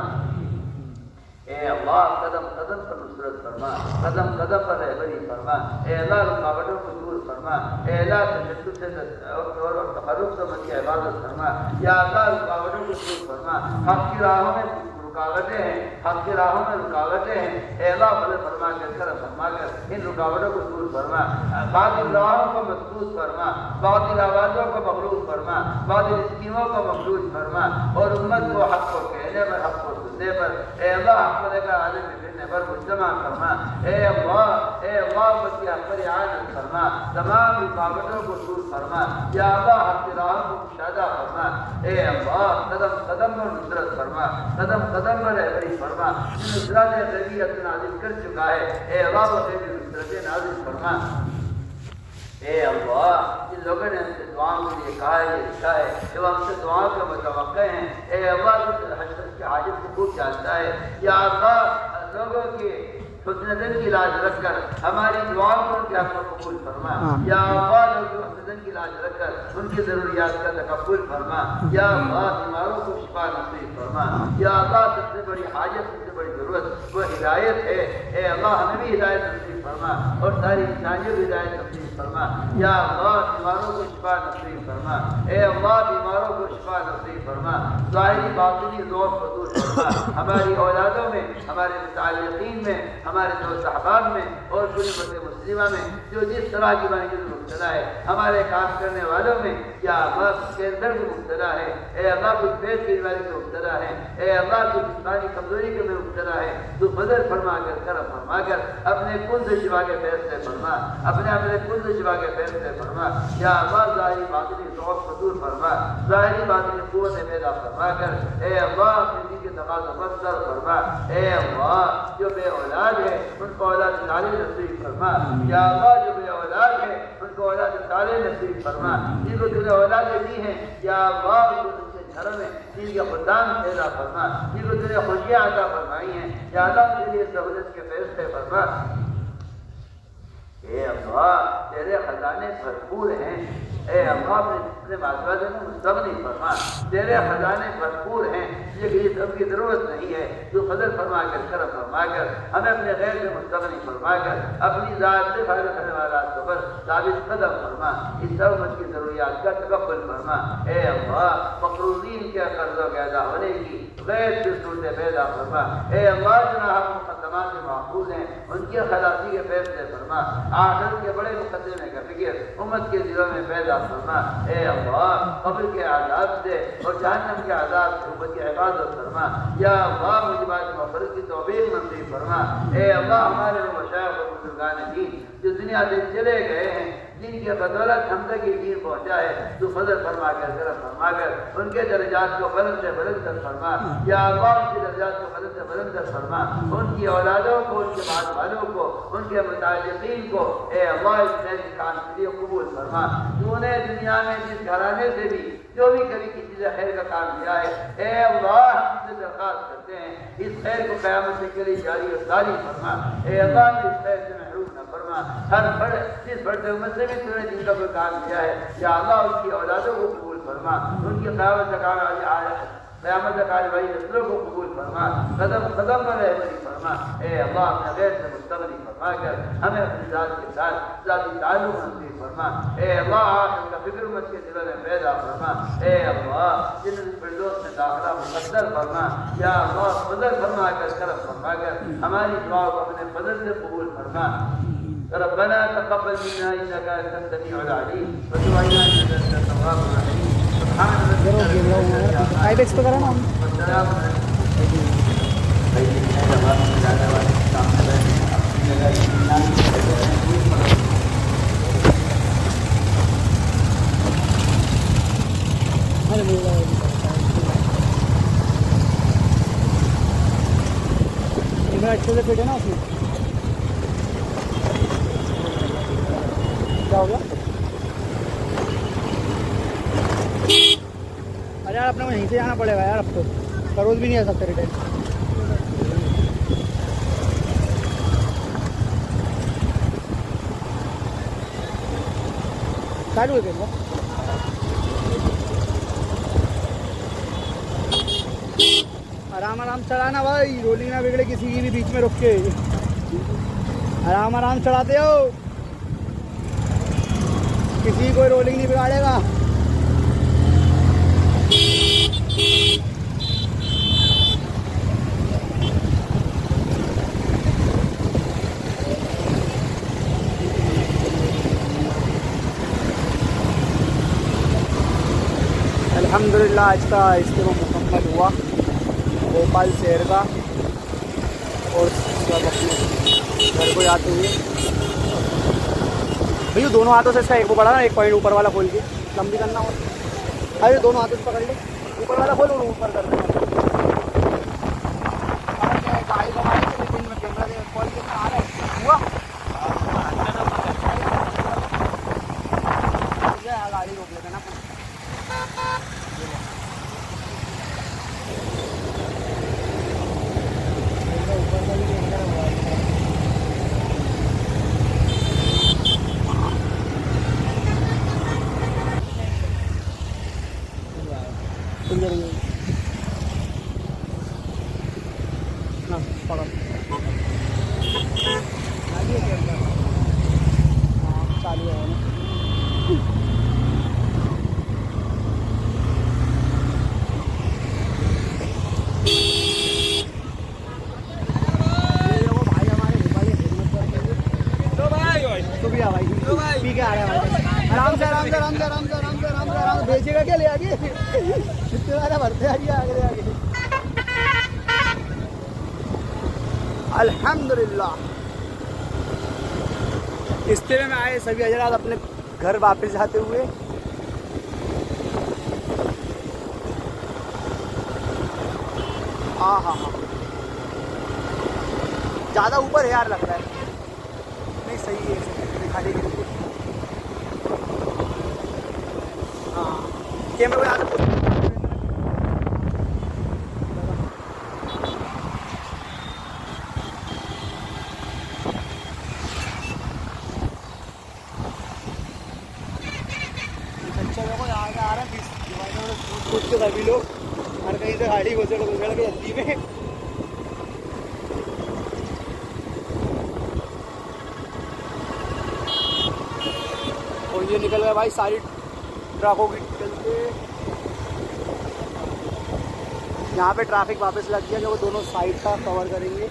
ए अल्लाह कदम कदम पर नुसरत फरमा, कदम कदम पर रहबरी फरमा। ए अल्लाह रुकावटों को दूर फरमा। ए अल्लाह तशद्दुद से और तफर्रुक़ से मत की इबादत फरमा। या अल्लाह रुकावटों को दूर फरमा। हक़ की राहों में रुकावटें हैं, हक की राहों में रुकावटें हैं, ए अल्लाह फजल फरमा कर करम फरमा कर इन रुकावटों को दूर फरमा, बातिल राहों को महफूज फरमा, बातिल आवाज़ों को मखलूज फरमा, बातिल स्कीमों को मखलूज फरमा और उम्मत को हक को कहने पर, हक को सुनने पर, ए अल्लाह हक को लेकर आलिम में फिरने पर मुजतमा फरमा, ए अल्लाह ए अल्लाह उम्मत की हक पर इआनत फरमा, तमाम रुकावटों को दूर फरमा, या अल्लाह हक की राहों को मुशाहिदा फरमा, ए अल्लाह कदम कदम पर नुसरत फरमा, कदम कदम पर रहबरी फरमा, नुसरत गैबियत नाज़िल कर चुका है, ए अल्लाह वो गैबी नुसरत नाज़िल फरमा। ए अल्लाह जिन लोगों ने हमसे दुआओं के लिए कहा है, ये लिखा है कि वो हमसे दुआओं के मुतवक्किल हैं, ए अल्लाह तो हशर के हाजत को खूब जानता है, या अल्लाह लोगों के हुस्न दिन की लाज रखकर हमारी दुआओं को उनके हक़ में कबूल फरमा, या अल्लाह लोगों के हुस्न दिन की लाज रखकर उनकी ज़रूरियात का तकब्बुल फरमा, या अल्लाह बीमारों को शिफा नसीब फरमा, या अल्लाह सबसे बड़ी हाजत, सबसे बड़ी ज़रूरत वो हिदायत है, ए अल्लाह हमें भी हिदायत नसीब फरमा और सारी इंसानियत हिदायत नसीब फरमा, या अल्लाह बीमारों को शिफा नसीब फरमा, ए अल्लाह बीमारों को शिफा नसीब फरमा, ज़ाहिरी बातिनी ज़ौक़ को दूर फरमा, हमारी औलादों में, हमारे मुताल्लिक़ीन में, हमारे दोस्त अहबाब में और पूरी उम्मत मुस्लिमा में जो जिस तरह की बीमारी में मुब्तला है, हमारे काम करने वालों में या अल्लाह कैंसर में मुब्तला है, ए अल्लाह कुछ पेट की बीमारी में मुब्तला है, ए अल्लाह कुछ जिस्मानी कमजोरी के में मुब्तला है, तो फजल फरमा कर करम फरमा कर अपने कुल से शिफा के फैसले फरमा, अपने अपने कुल से शिफा के फैसले फरमा, या अल्लाह ज़ाहिरी बातिनी ज़ौक़ को दूर फरमा, ज़ाहिरी बातिनी क़ुव्वत पैदा फरमा कर, ए अल्लाह अपने के तकाज़ा बस्तर फरमा, ए अल्लाह जो बे औलाद है उनको औलाद सालिह नसीब फरमा, या अल्लाह जो बे औलाद है उनको औलाद सालिह नसीब फरमा, जिनको तूने औलादें दी हैं या अल्लाह उनके घरों में जिनके खुदान पैदा फरमा, जिनको तूने खुशियाँ अता फरमाई हैं, या अल्लाह उनके लिए सहूलत के फैसले फरमा। ए अल्लाह तेरे खजाने भरपूर हैं, ए अल्लाह अपने माजवा देना मुस्तगनी फरमा, तेरे खजाने भरपूर हैं, ये सबकी ज़रूरत नहीं है, जो फजल फरमा कर करम फरमा कर हमें अपने गैर से मुस्तगनी फरमा कर अपनी ज़ात से फायदा करने वाला सबर साबित कदम फरमा, इस सब उम्मत की ज़रूरियात का तकब्बुल फरमा, ए अल्लाह मक़रूज़ीन के कर्ज़ों के अदा होने की गैर से सूरतें पैदा फरमा, ए अल्लाह जो हम मुक़द्दमात से महफूज़ हैं उनकी खलासी के फैसले फरमा, आखिरत के बड़े मुक़द्दमे का फ़िक्र उम्मत के दिलों में पैदा फरमा, ए अल्लाह कब्र के आज़ाब से और जहन्नम के आज़ाब से उम्मत की हिफाज़त फरमा, या अल्लाह मुझे बात मग़फ़िरत की तौफ़ीक़ नसीब फरमा, ए अल्लाह हमारे मशाइख़ और बुज़ुर्गान दीन जो दुनिया से चले गए हैं, जिनके बदौलत हम तक ये दीन पहुँचा है, तो फजल फरमा कर करम फरमा कर उनके दर्जात को बुलंद से बुलंद फरमा, या अल्लाह उनके दर्जात को बुलंद से बुलंद फरमा, उनकी औलादों को, उनके बाद वालों को, उनके मुताल्लिक़ीन को ए अल्लाह इस नए काम के लिए कबूल फरमा। तूने दुनिया में जिस घराने से भी जो भी कभी किसी से खैर का काम किया है, ए अल्लाह हमसे दरख्वास्त करते हैं इस खैर को क़यामत से के लिए जारी और सारी फरमा, ए अल्लाह इस खैर से महरूम न फरमा, हर बड़े जिस बढ़ते उम्मत से भी तूने जिनका कोई काम किया है, या अल्लाह उसकी औलादों को कबूल फरमा, उनकी क़यामत तक क़यामत तक आने वाली नस्लों को कबूल फरमा, कदम कदम पर रहबरी फरमा, ए अल्लाह अपने गैर से मुस्तगनी फरमा कर हमें अपनी ज़ात के साथ ज़ाती ताल्लुक़ नसीब फरमा, ए अल्लाह आखिर का फ़िक्र उम्मत के दिलों में पैदा फरमा, ए अल्लाह जन्नत फिरदौस में दाखिला मुक़द्दर फरमा, या अल्लाह फज़ल फरमा कर करम फरमा कर हमारी दुआ को अपने फज़ल से कबूल फरमा। रब्बना तक़ब्बल मिन्ना इन्नका अंतस समीउल अलीम व तुब अलैना इन्नका अंतत तव्वाबुर रहीम। आईबेक्स पे करा ना हम अच्छे से फिट है ना उसमें, क्या हो गया? अरे यार अपने को यहीं से जाना पड़ेगा यार, अब तो करोज भी नहीं आ सकते रिटर्न। चालू है क्या? आराम आराम चलाना भाई, रोलिंग ना बिगड़े किसी की भी बीच में रुक के, आराम आराम चलाते हो, किसी कोई रोलिंग नहीं बिगाड़ेगा। अल्हम्दुलिल्लाह आज का इज्तिमा मुकम्मल हुआ भोपाल शहर का, और सब अपने घर को जाते हुए। भैया दोनों हाथों से इसका एक वो पड़ा ना, एक पॉइंट ऊपर वाला खोल के लंबी करना हो। अरे दोनों हाथों से पकड़ ले, ऊपर वाला खोल और ऊपर कर देना। गाड़ी लगाने के लिए कैमरा दे कॉल के आ रहा है हुआ गाड़ी रोक लेते ना। हाँ पकड़ चालू है ना। पी के आ रहा है आराम से आराम से आराम से आराम से आराम से आराम से आराम से भेजेगा क्या ले आगे कितने वाला भरते आगे आगे आगे। अल्हम्दुलिल्लाह इज्तिमा में आए सभी हजरात अपने घर वापस जाते हुए। हाँ हाँ हाँ ज़्यादा ऊपर है यार लग रहा है। नहीं सही है, दिखा देगी कैमरे में आते आ रहा है कुछ तो सभी लोग हर कहीं से गाड़ी घुसड़ घुसड़ के जल्दी में। और ये निकल गया भाई सारी ट्रकों की चलते। यहाँ पे ट्रैफिक वापस लग गया जो वो दोनों साइड का कवर करेंगे।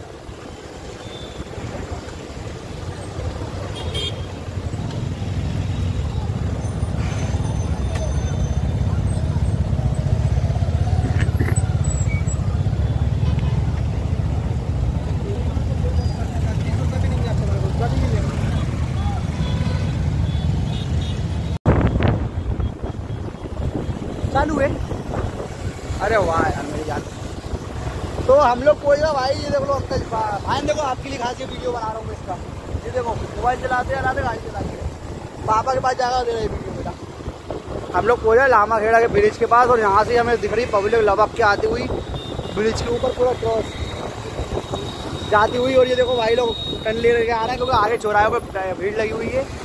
चालू है। अरे वाह यार मेरी जान। तो हम लोग कोई ना भाई, ये देख लो अंकल भाई, देखो आपके लिए खास ये वीडियो बना रहा हूँ मैं इसका। ये देखो मोबाइल चलाते चलाते गाड़ी चलाते पापा के पास जाकर दे रहे वीडियो बेटा। हम लोग कोई ना लामा खेड़ा के ब्रिज के पास, और यहाँ से हमें दिख रही पब्लिक लबक के आती हुई ब्रिज के ऊपर पूरा क्रॉस जाती हुई। और ये देखो भाई लोग टन ले के आ रहे हैं क्योंकि आगे चौराहे पर भीड़ लगी हुई है।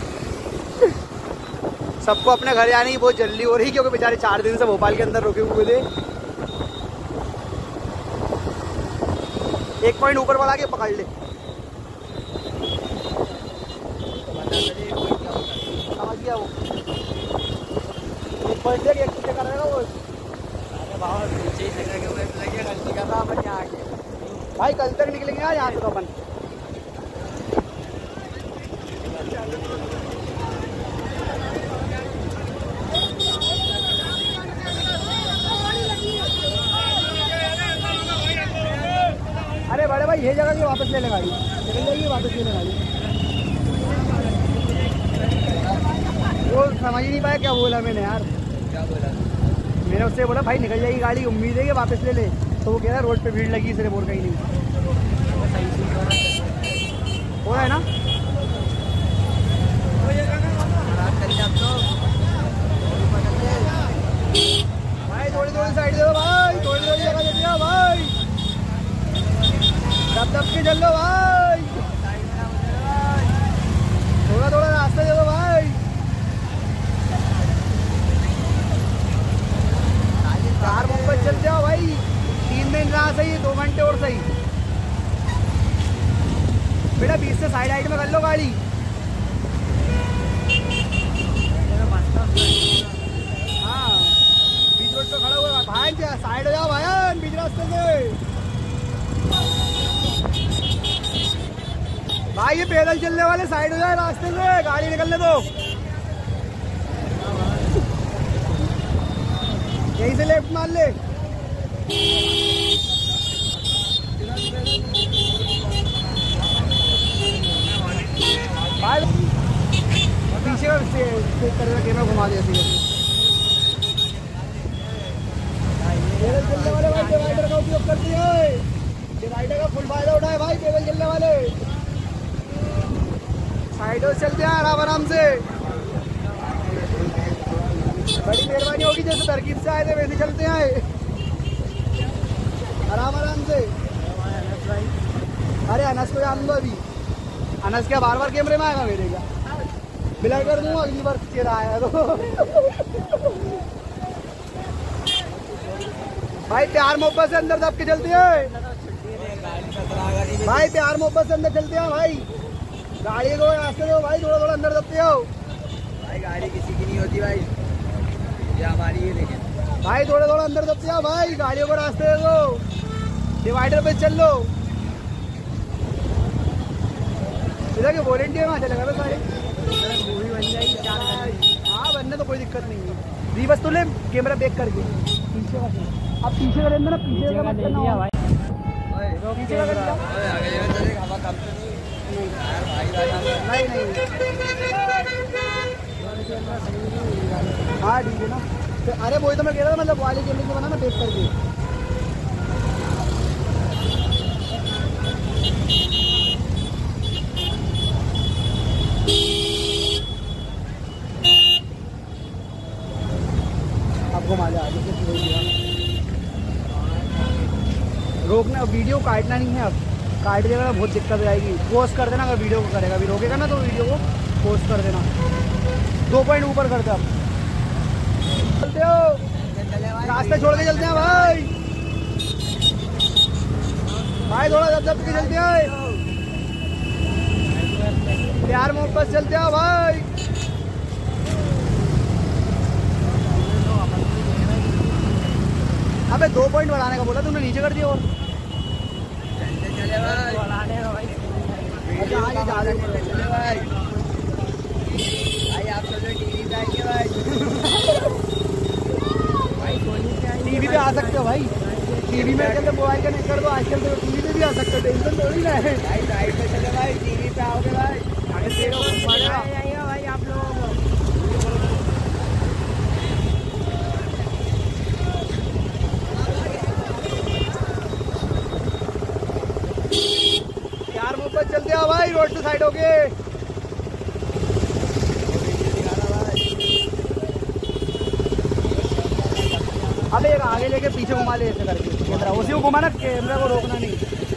सबको अपने घर जाने की बहुत जल्दी हो रही क्योंकि बेचारे चार दिन से भोपाल के अंदर रुके हुए थे। एक पॉइंट ऊपर बढ़ा के पकड़ ले, समझ गया वो एक पॉइंट देख एक पीछे कर रहेगा वो। अरे बाबा पीछे ही से लगे गलती कर रहा अपन यहाँ आके भाई कल तक निकलेंगे यार यहाँ से तो अपन। अरे बड़े भाई ये जगह की वापस ले ले गाड़ी, निकल जाइए वापस ले ले गाड़ी। वो समझ ही नहीं पाया क्या बोला मैंने यार। क्या बोला मैंने उससे बोला भाई निकल जाएगी गाड़ी, उम्मीद है कि वापस ले ले। तो वो कह रहा रोड पे भीड़ लगी सिर्फ और कहीं नहीं हो रहा है ना। भाई थोड़ी थोड़ी साइड दे दो भाई, थोड़ी थोड़ी जगह दे दिया भाई, दब दब के चल लो भाई, थोड़ा थोड़ा रास्ता दे दो भाई। चार मुंबई चल जाओ भाई, तीन दिन रहा सही, दो घंटे और सही बेटा। बीच से साइड साइड में कर लो गाड़ी। हाँ बीच रोड पे खड़ा हुआ भाई, साइड हो जाओ भाई बीच रास्ते से। भाई ये पैदल चलने वाले साइड हो जाए रास्ते से, गाड़ी निकलने दो। यहीं से लेफ्ट मार ले। भाई पीछे कैमरा घुमा दिया चलने वाले भाई डिवाइडर का उपयोग करती है। डिवाइडर का फुल फायदा उठाए भाई केबल चलने वाले। साइडों से चलते हैं आराम आराम से। बड़ी मेहरबानी होगी जैसे तरकीब से आए थे वैसे चलते हैं आराम आराम से। अरे अनस को जान दो अभी। अनस क्या बार बार कैमरे में आएगा मेरे क्या बिला कर दूंगा अगली बार चेहरा आया तो। भाई प्यार मोहब्बत से अंदर दब के चलते हैं भाई। प्यार मोहब्बत से अंदर चलते हैं भाई। गाड़ी को रास्ते दो भाई। थोड़ा थोड़ा अंदर दबते हो भाई। गाड़ी किसी की नहीं होती भाई, ये हमारी है। लेकिन भाई थोड़ा थोड़ा अंदर दबते हो भाई। गाड़ियों को रास्ते दे दो। डिवाइडर पे चल लो। इधर के वॉलेंटियर वहाँ चलेगा ना सारे मूवी बन जाएगी। हाँ बनने तो कोई दिक्कत नहीं है। रिवर्स तो ले कैमरा बैक करके पीछे का। अब पीछे का लेना ना पीछे का मत करना भाई। पीछे का करना नहीं नहीं। हाँ ठीक है ना। अरे वही तो मैं कह रहा था मतलब वाली कैमरे से बना ना बैक करके। घुमा जा आगे से रोकना। वीडियो काटना नहीं है। अब काट देगा ना बहुत दिक्कत आएगी। पोस्ट कर देना अगर वीडियो को करेगा। अभी रोकेगा ना तो वीडियो को पोस्ट कर देना। दो पॉइंट ऊपर करते अब चलते हो। रास्ते छोड़ के चलते हैं भाई। भाई थोड़ा दब दब के चलते हैं। प्यार मोहब्बत चलते हैं भाई। अबे दो पॉइंट बढ़ाने का बोला तुमने नीचे कर दिया। और चले भाई भाई आप चलो टीवी पे आइए भाई। टीवी पे आ सकते हो भाई। टीवी में आजकल तो मोबाइल का नहीं कर दो। आजकल तो टीवी पे भी आ सकते हो। टेंशन थोड़ी ना है भाई। साइड पे चले भाई। टीवी पे आओगे भाई। आगे तेरा आइएगा भाई आप लोग। प्यार मोहब्बत चलते हैं भाई। रोड से साइड हो गए। अब एक आगे लेके पीछे घुमा ले ऐसे करके कैमरा। उसी को घुमाना कैमरा को रोकना नहीं।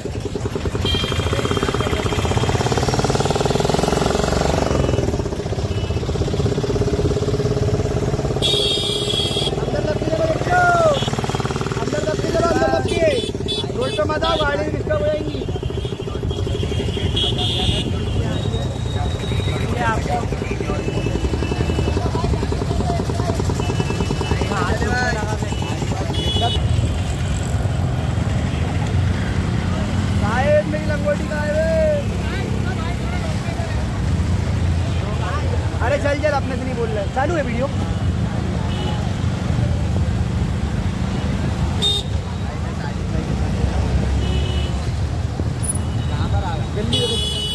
अंदर दब के चलो बच्चों। अंदर दब के चलो। अंदर दब के रोड पे मत आओ। गाड़ी डिस्टर्ब हो जाएंगी। साहेब मेरी लंगोटी का है। अरे चल चल अपने से नहीं बोल रहे। चालू है वीडियो। जल्दी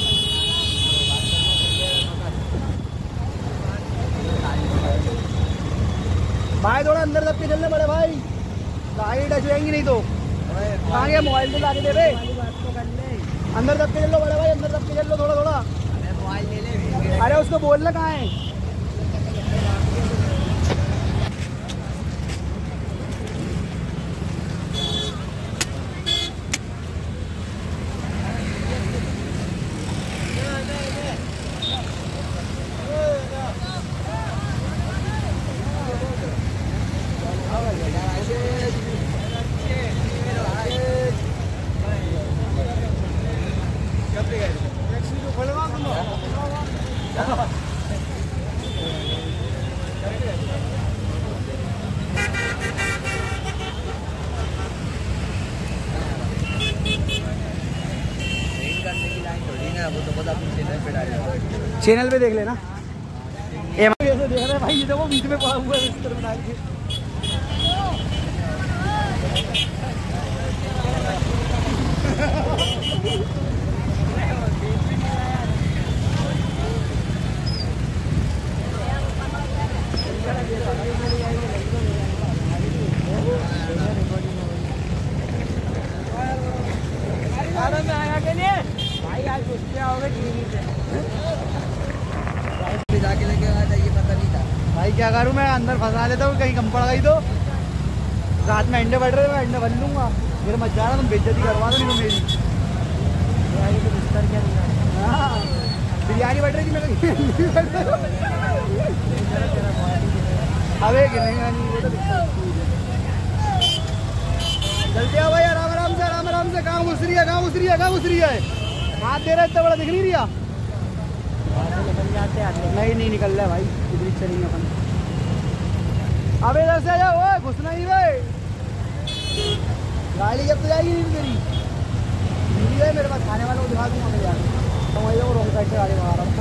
भाई थोड़ा अंदर दब के चलने पड़े भाई। गाड़ी टच हो जाएंगी नहीं तो। कहाँ गया मोबाइल तो लाके दे रहे। अंदर दब के चल लो बड़े भाई। अंदर दब के चल लो थोड़ा थोड़ा। मोबाइल ले ले। अरे उसको बोलना कहाँ है। चैनल पे देख लेना। देख रहे भाई। ये तो वो बीच में पड़ा हुआ है इस तरह बना के। अखाड़ा में आया के लिए भाई आज कुछ क्या होगा टीवी पे जाके लेके आया था, ये पता नहीं था भाई। क्या करूँ मैं, अंदर फंसा लेता हूँ, कहीं कम पड़ गई तो रात में अंडे बढ़ रहे, मैं अंडे बन लूँगा। मेरे मत जाना, तुम बेइज्जती करवा दो नहीं तो मेरी। बिरयानी तो बिस्तर क्या नहीं हाँ बिरयानी बढ़ रही थी मेरे अबे गिरेगा नहीं वो तो। जल्दी आओ भाई, आराम आराम से आराम आराम से। कहाँ घुस रही है, कहाँ घुस रही है, कहाँ घुस रही है? हाथ दे रहा है इतना बड़ा, दिख नहीं रहा? निकल जाते हैं। नहीं नहीं निकल रहा है भाई, इधर ही चलेंगे अपन। अबे इधर से आ जाओ, ओए घुसना ही भाई। गाड़ी जब तो जाएगी नहीं तेरी मिली है मेरे पास, खाने वालों को दिखा दूँगा मैं यार। तो वही वो रोड साइड से गाड़ी मंगा रहा हूँ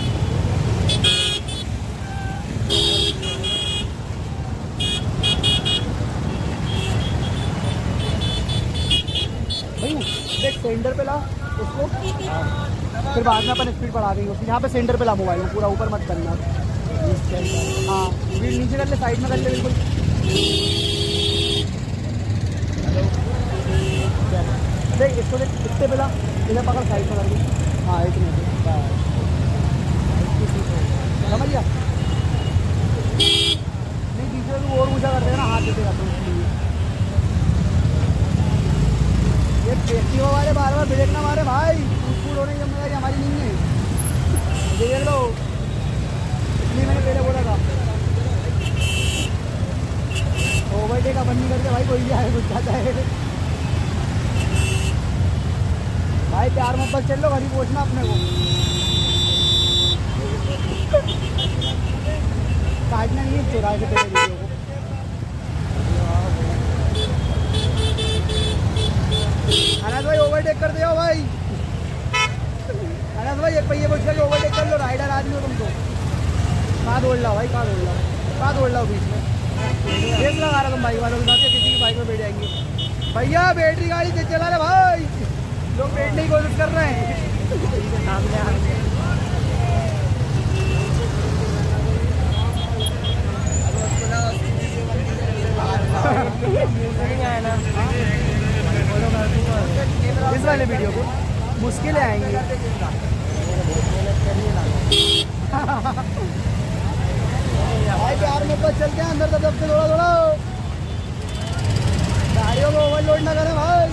भाई। देख सेंटर पे ला उसको, फिर बाद में अपन स्पीड बढ़ा देंगे उसकी। यहाँ पे सेंटर पे ला मोबाइल में, पूरा ऊपर मत करना। हाँ स्पीड नीचे कर ले, साइड में कर ले बिल्कुल। देख इसको देख, कितने पे ला, इधर पकड़, साइड में कर दे। हाँ एक मिनट समझ गया। नहीं पीछे भी और ऊँचा कर देगा ना, हाथ देगा तो इसलिए। ये एक्टिवा वाले बार बार ब्रेक ना मारे भाई, स्कूल होने की जिम्मेदारी हमारी नहीं है, देख लो। इसलिए मैंने पहले बोला था ओवरटेक अपन नहीं करते भाई, कोई भी आए कुछ जाता है भाई। प्यार मोहब्बत चल लो, घर ही पहुँचना अपने को, काटना नहीं है चौराहे से पहले वीडियो को। अनस भाई ओवरटेक कर दे भाई, अनस भाई एक पहिए पूछ के ओवरटेक कर लो, राइडर आदमी हो तुम तो। कहाँ दौड़ लाओ भाई, कहाँ दौड़ लाओ, कहाँ दौड़ लाओ बीच में। रेस लगा रहा तुम बाइक वालों के साथ, किसी की बाइक में बैठ जाएंगे भैया। बैटरी गाड़ी से चला रहे भाई, लोग बैठने की कोशिश कर रहे हैं सामने आ इस वाले वीडियो को मुश्किलें आएंगी भाई। प्यार मोहब्बत चलते हैं अंदर तरफ से, थोड़ा थोड़ा गाड़ियों को ओवरलोड ना करें भाई।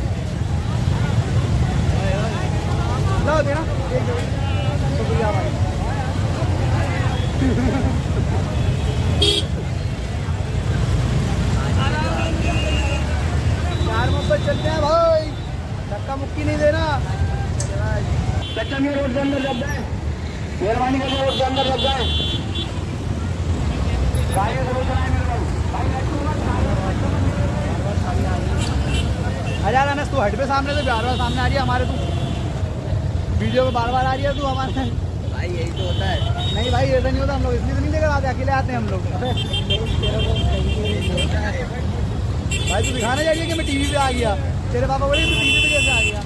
लो देना शुक्रिया भाई। प्यार मोहब्बत चलते हैं भाई, धक्का मुक्की नहीं देना। बच्चा मेरे रोड के अंदर लग जाए, मेहरबानी करके रोड के अंदर लग जाए। गाड़ी जरूर चलाए मेरे भाई। अरे यार अनस तू हट पे सामने से, बार बार सामने आ रही है हमारे, तू वीडियो में बार बार आ रही है तू हमारे। भाई यही तो होता है। नहीं भाई ऐसा नहीं होता, हम लोग इसलिए तो नहीं लेकर आते, अकेले आते हैं हम लोग। भाई तू दिखाने जाइए कि मैं टीवी पे आ गया, तेरे पापा बोले तू टीवी पे कैसे आ गया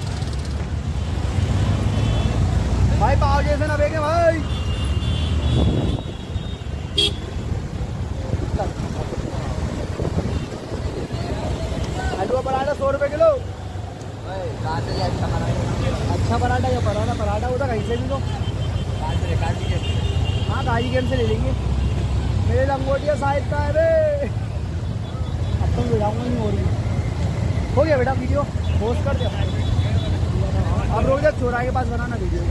भाई। पाव जैसे ना बेगे भाई। हलवा पराठा सौ रुपए किलो। कहाँ से अच्छा पराठा, अच्छा पराठा या पराठा पराठा होता कहीं से भी तो। हाँ गाजी गेम से ले लेंगे। मेरे लंगोटिया साइड का है बे, अब तो बिठाऊंगा नहीं हो रही। हो गया बेटा वीडियो पोस्ट कर दिया। अब रोक जा, चौराहे के पास बनाना वीडियो।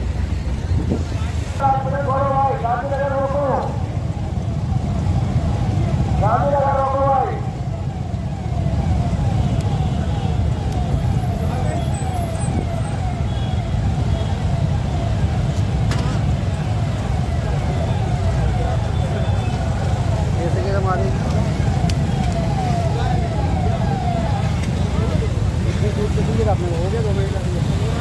ऐसे कैसे मारेगी, इतनी दूर से दूर आपने हो गया दो मिनट लगेंगे।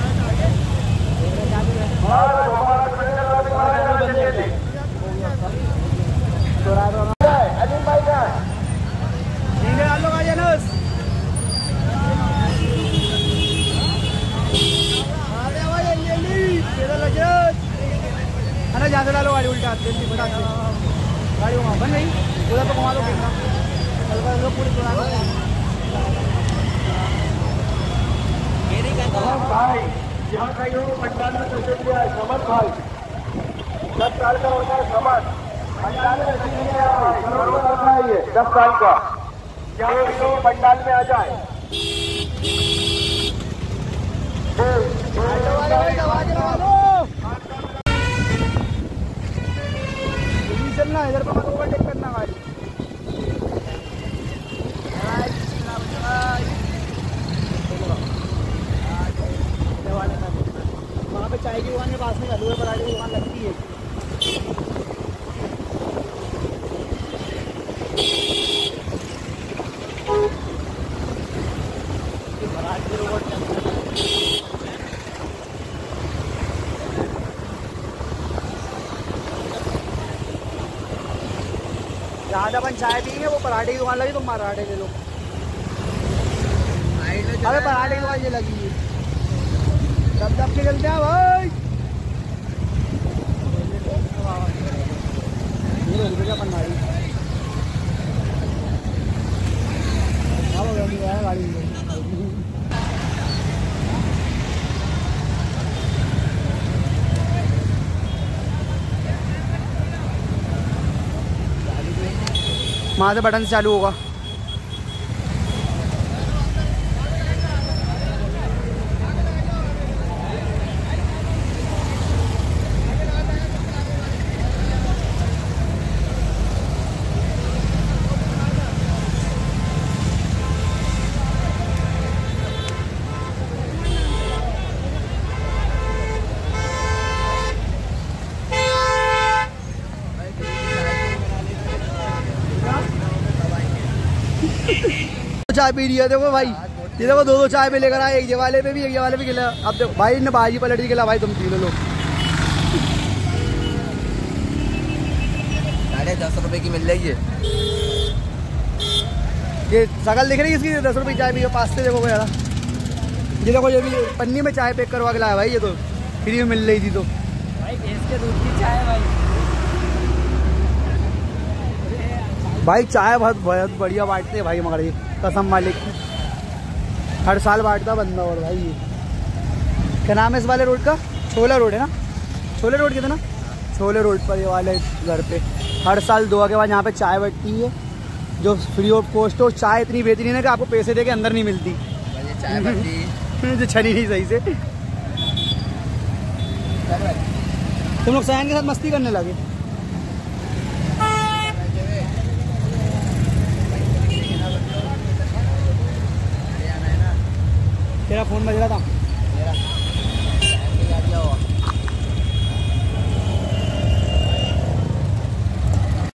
अरे ज़्यादा डालो गाड़ी उल्टा जल्दी फटाक से, गाड़ी वहाँ बन गई, उधर तो घुमा दो कैमरा, हल्का हल्का पूरी चुरा दो। भाई यहाँ कहीं हो पंडाल में तशरीफ लिया है समझ भाई, दस साल का होता है समझ, पंडाल में तशरीफ लिया है भाई, करोड़ का है ये दस साल का, यहाँ कहीं हो पंडाल में आ जाए। चलना इधर पर मत ओवरटेक करना गाड़ी। वहाँ पे चाय की दुकान के पास में आलू पराठे की दुकान लगती है। जहाँ अपन चाय पियेंगे वो पराठे की दुकान लगी, तुम पराठे ले लो। अरे पराठे की दुकान ये लगी है, दब दब के चलते हैं भाई। गाड़ी वहाँ से बटन से चालू होगा। चाय पी रही है देखो भाई, ये देखो दो दो चाय पे लेकर आए, एक ये वाले पे भी एक ये वाले पे खिला। अब देखो भाई ने बाजी पलट के खिला, भाई तुम पी लो। साढ़े दस रुपए की मिल रही है ये शकल दिख रही है इसकी, दस रुपये चाय पी के पास से देखो यार। ये देखो ये भी पन्नी में चाय पैक करवा के लाया भाई, ये तो फ्री में मिल रही थी। तो भाई भैंस के दूध की चाय भाई, भाई चाय बहुत बहुत बढ़िया बांटते हैं भाई, मगर ये कसम मालिक की हर साल बांटता बंदा। और भाई ये क्या नाम है इस वाले रोड का? छोला रोड है ना, छोले रोड कितना, छोले रोड पर ये वाले घर पे हर साल दुआ के बाद यहाँ पे चाय बैठती है जो फ्री ऑफ कॉस्ट हो। चाय इतनी बेहतरीन है कि आपको पैसे दे के अंदर नहीं मिलती, चाय बनती जो छनी नहीं सही से। तुम लोग सयान के साथ मस्ती करने लगे। तेरा फोन बज रहा था।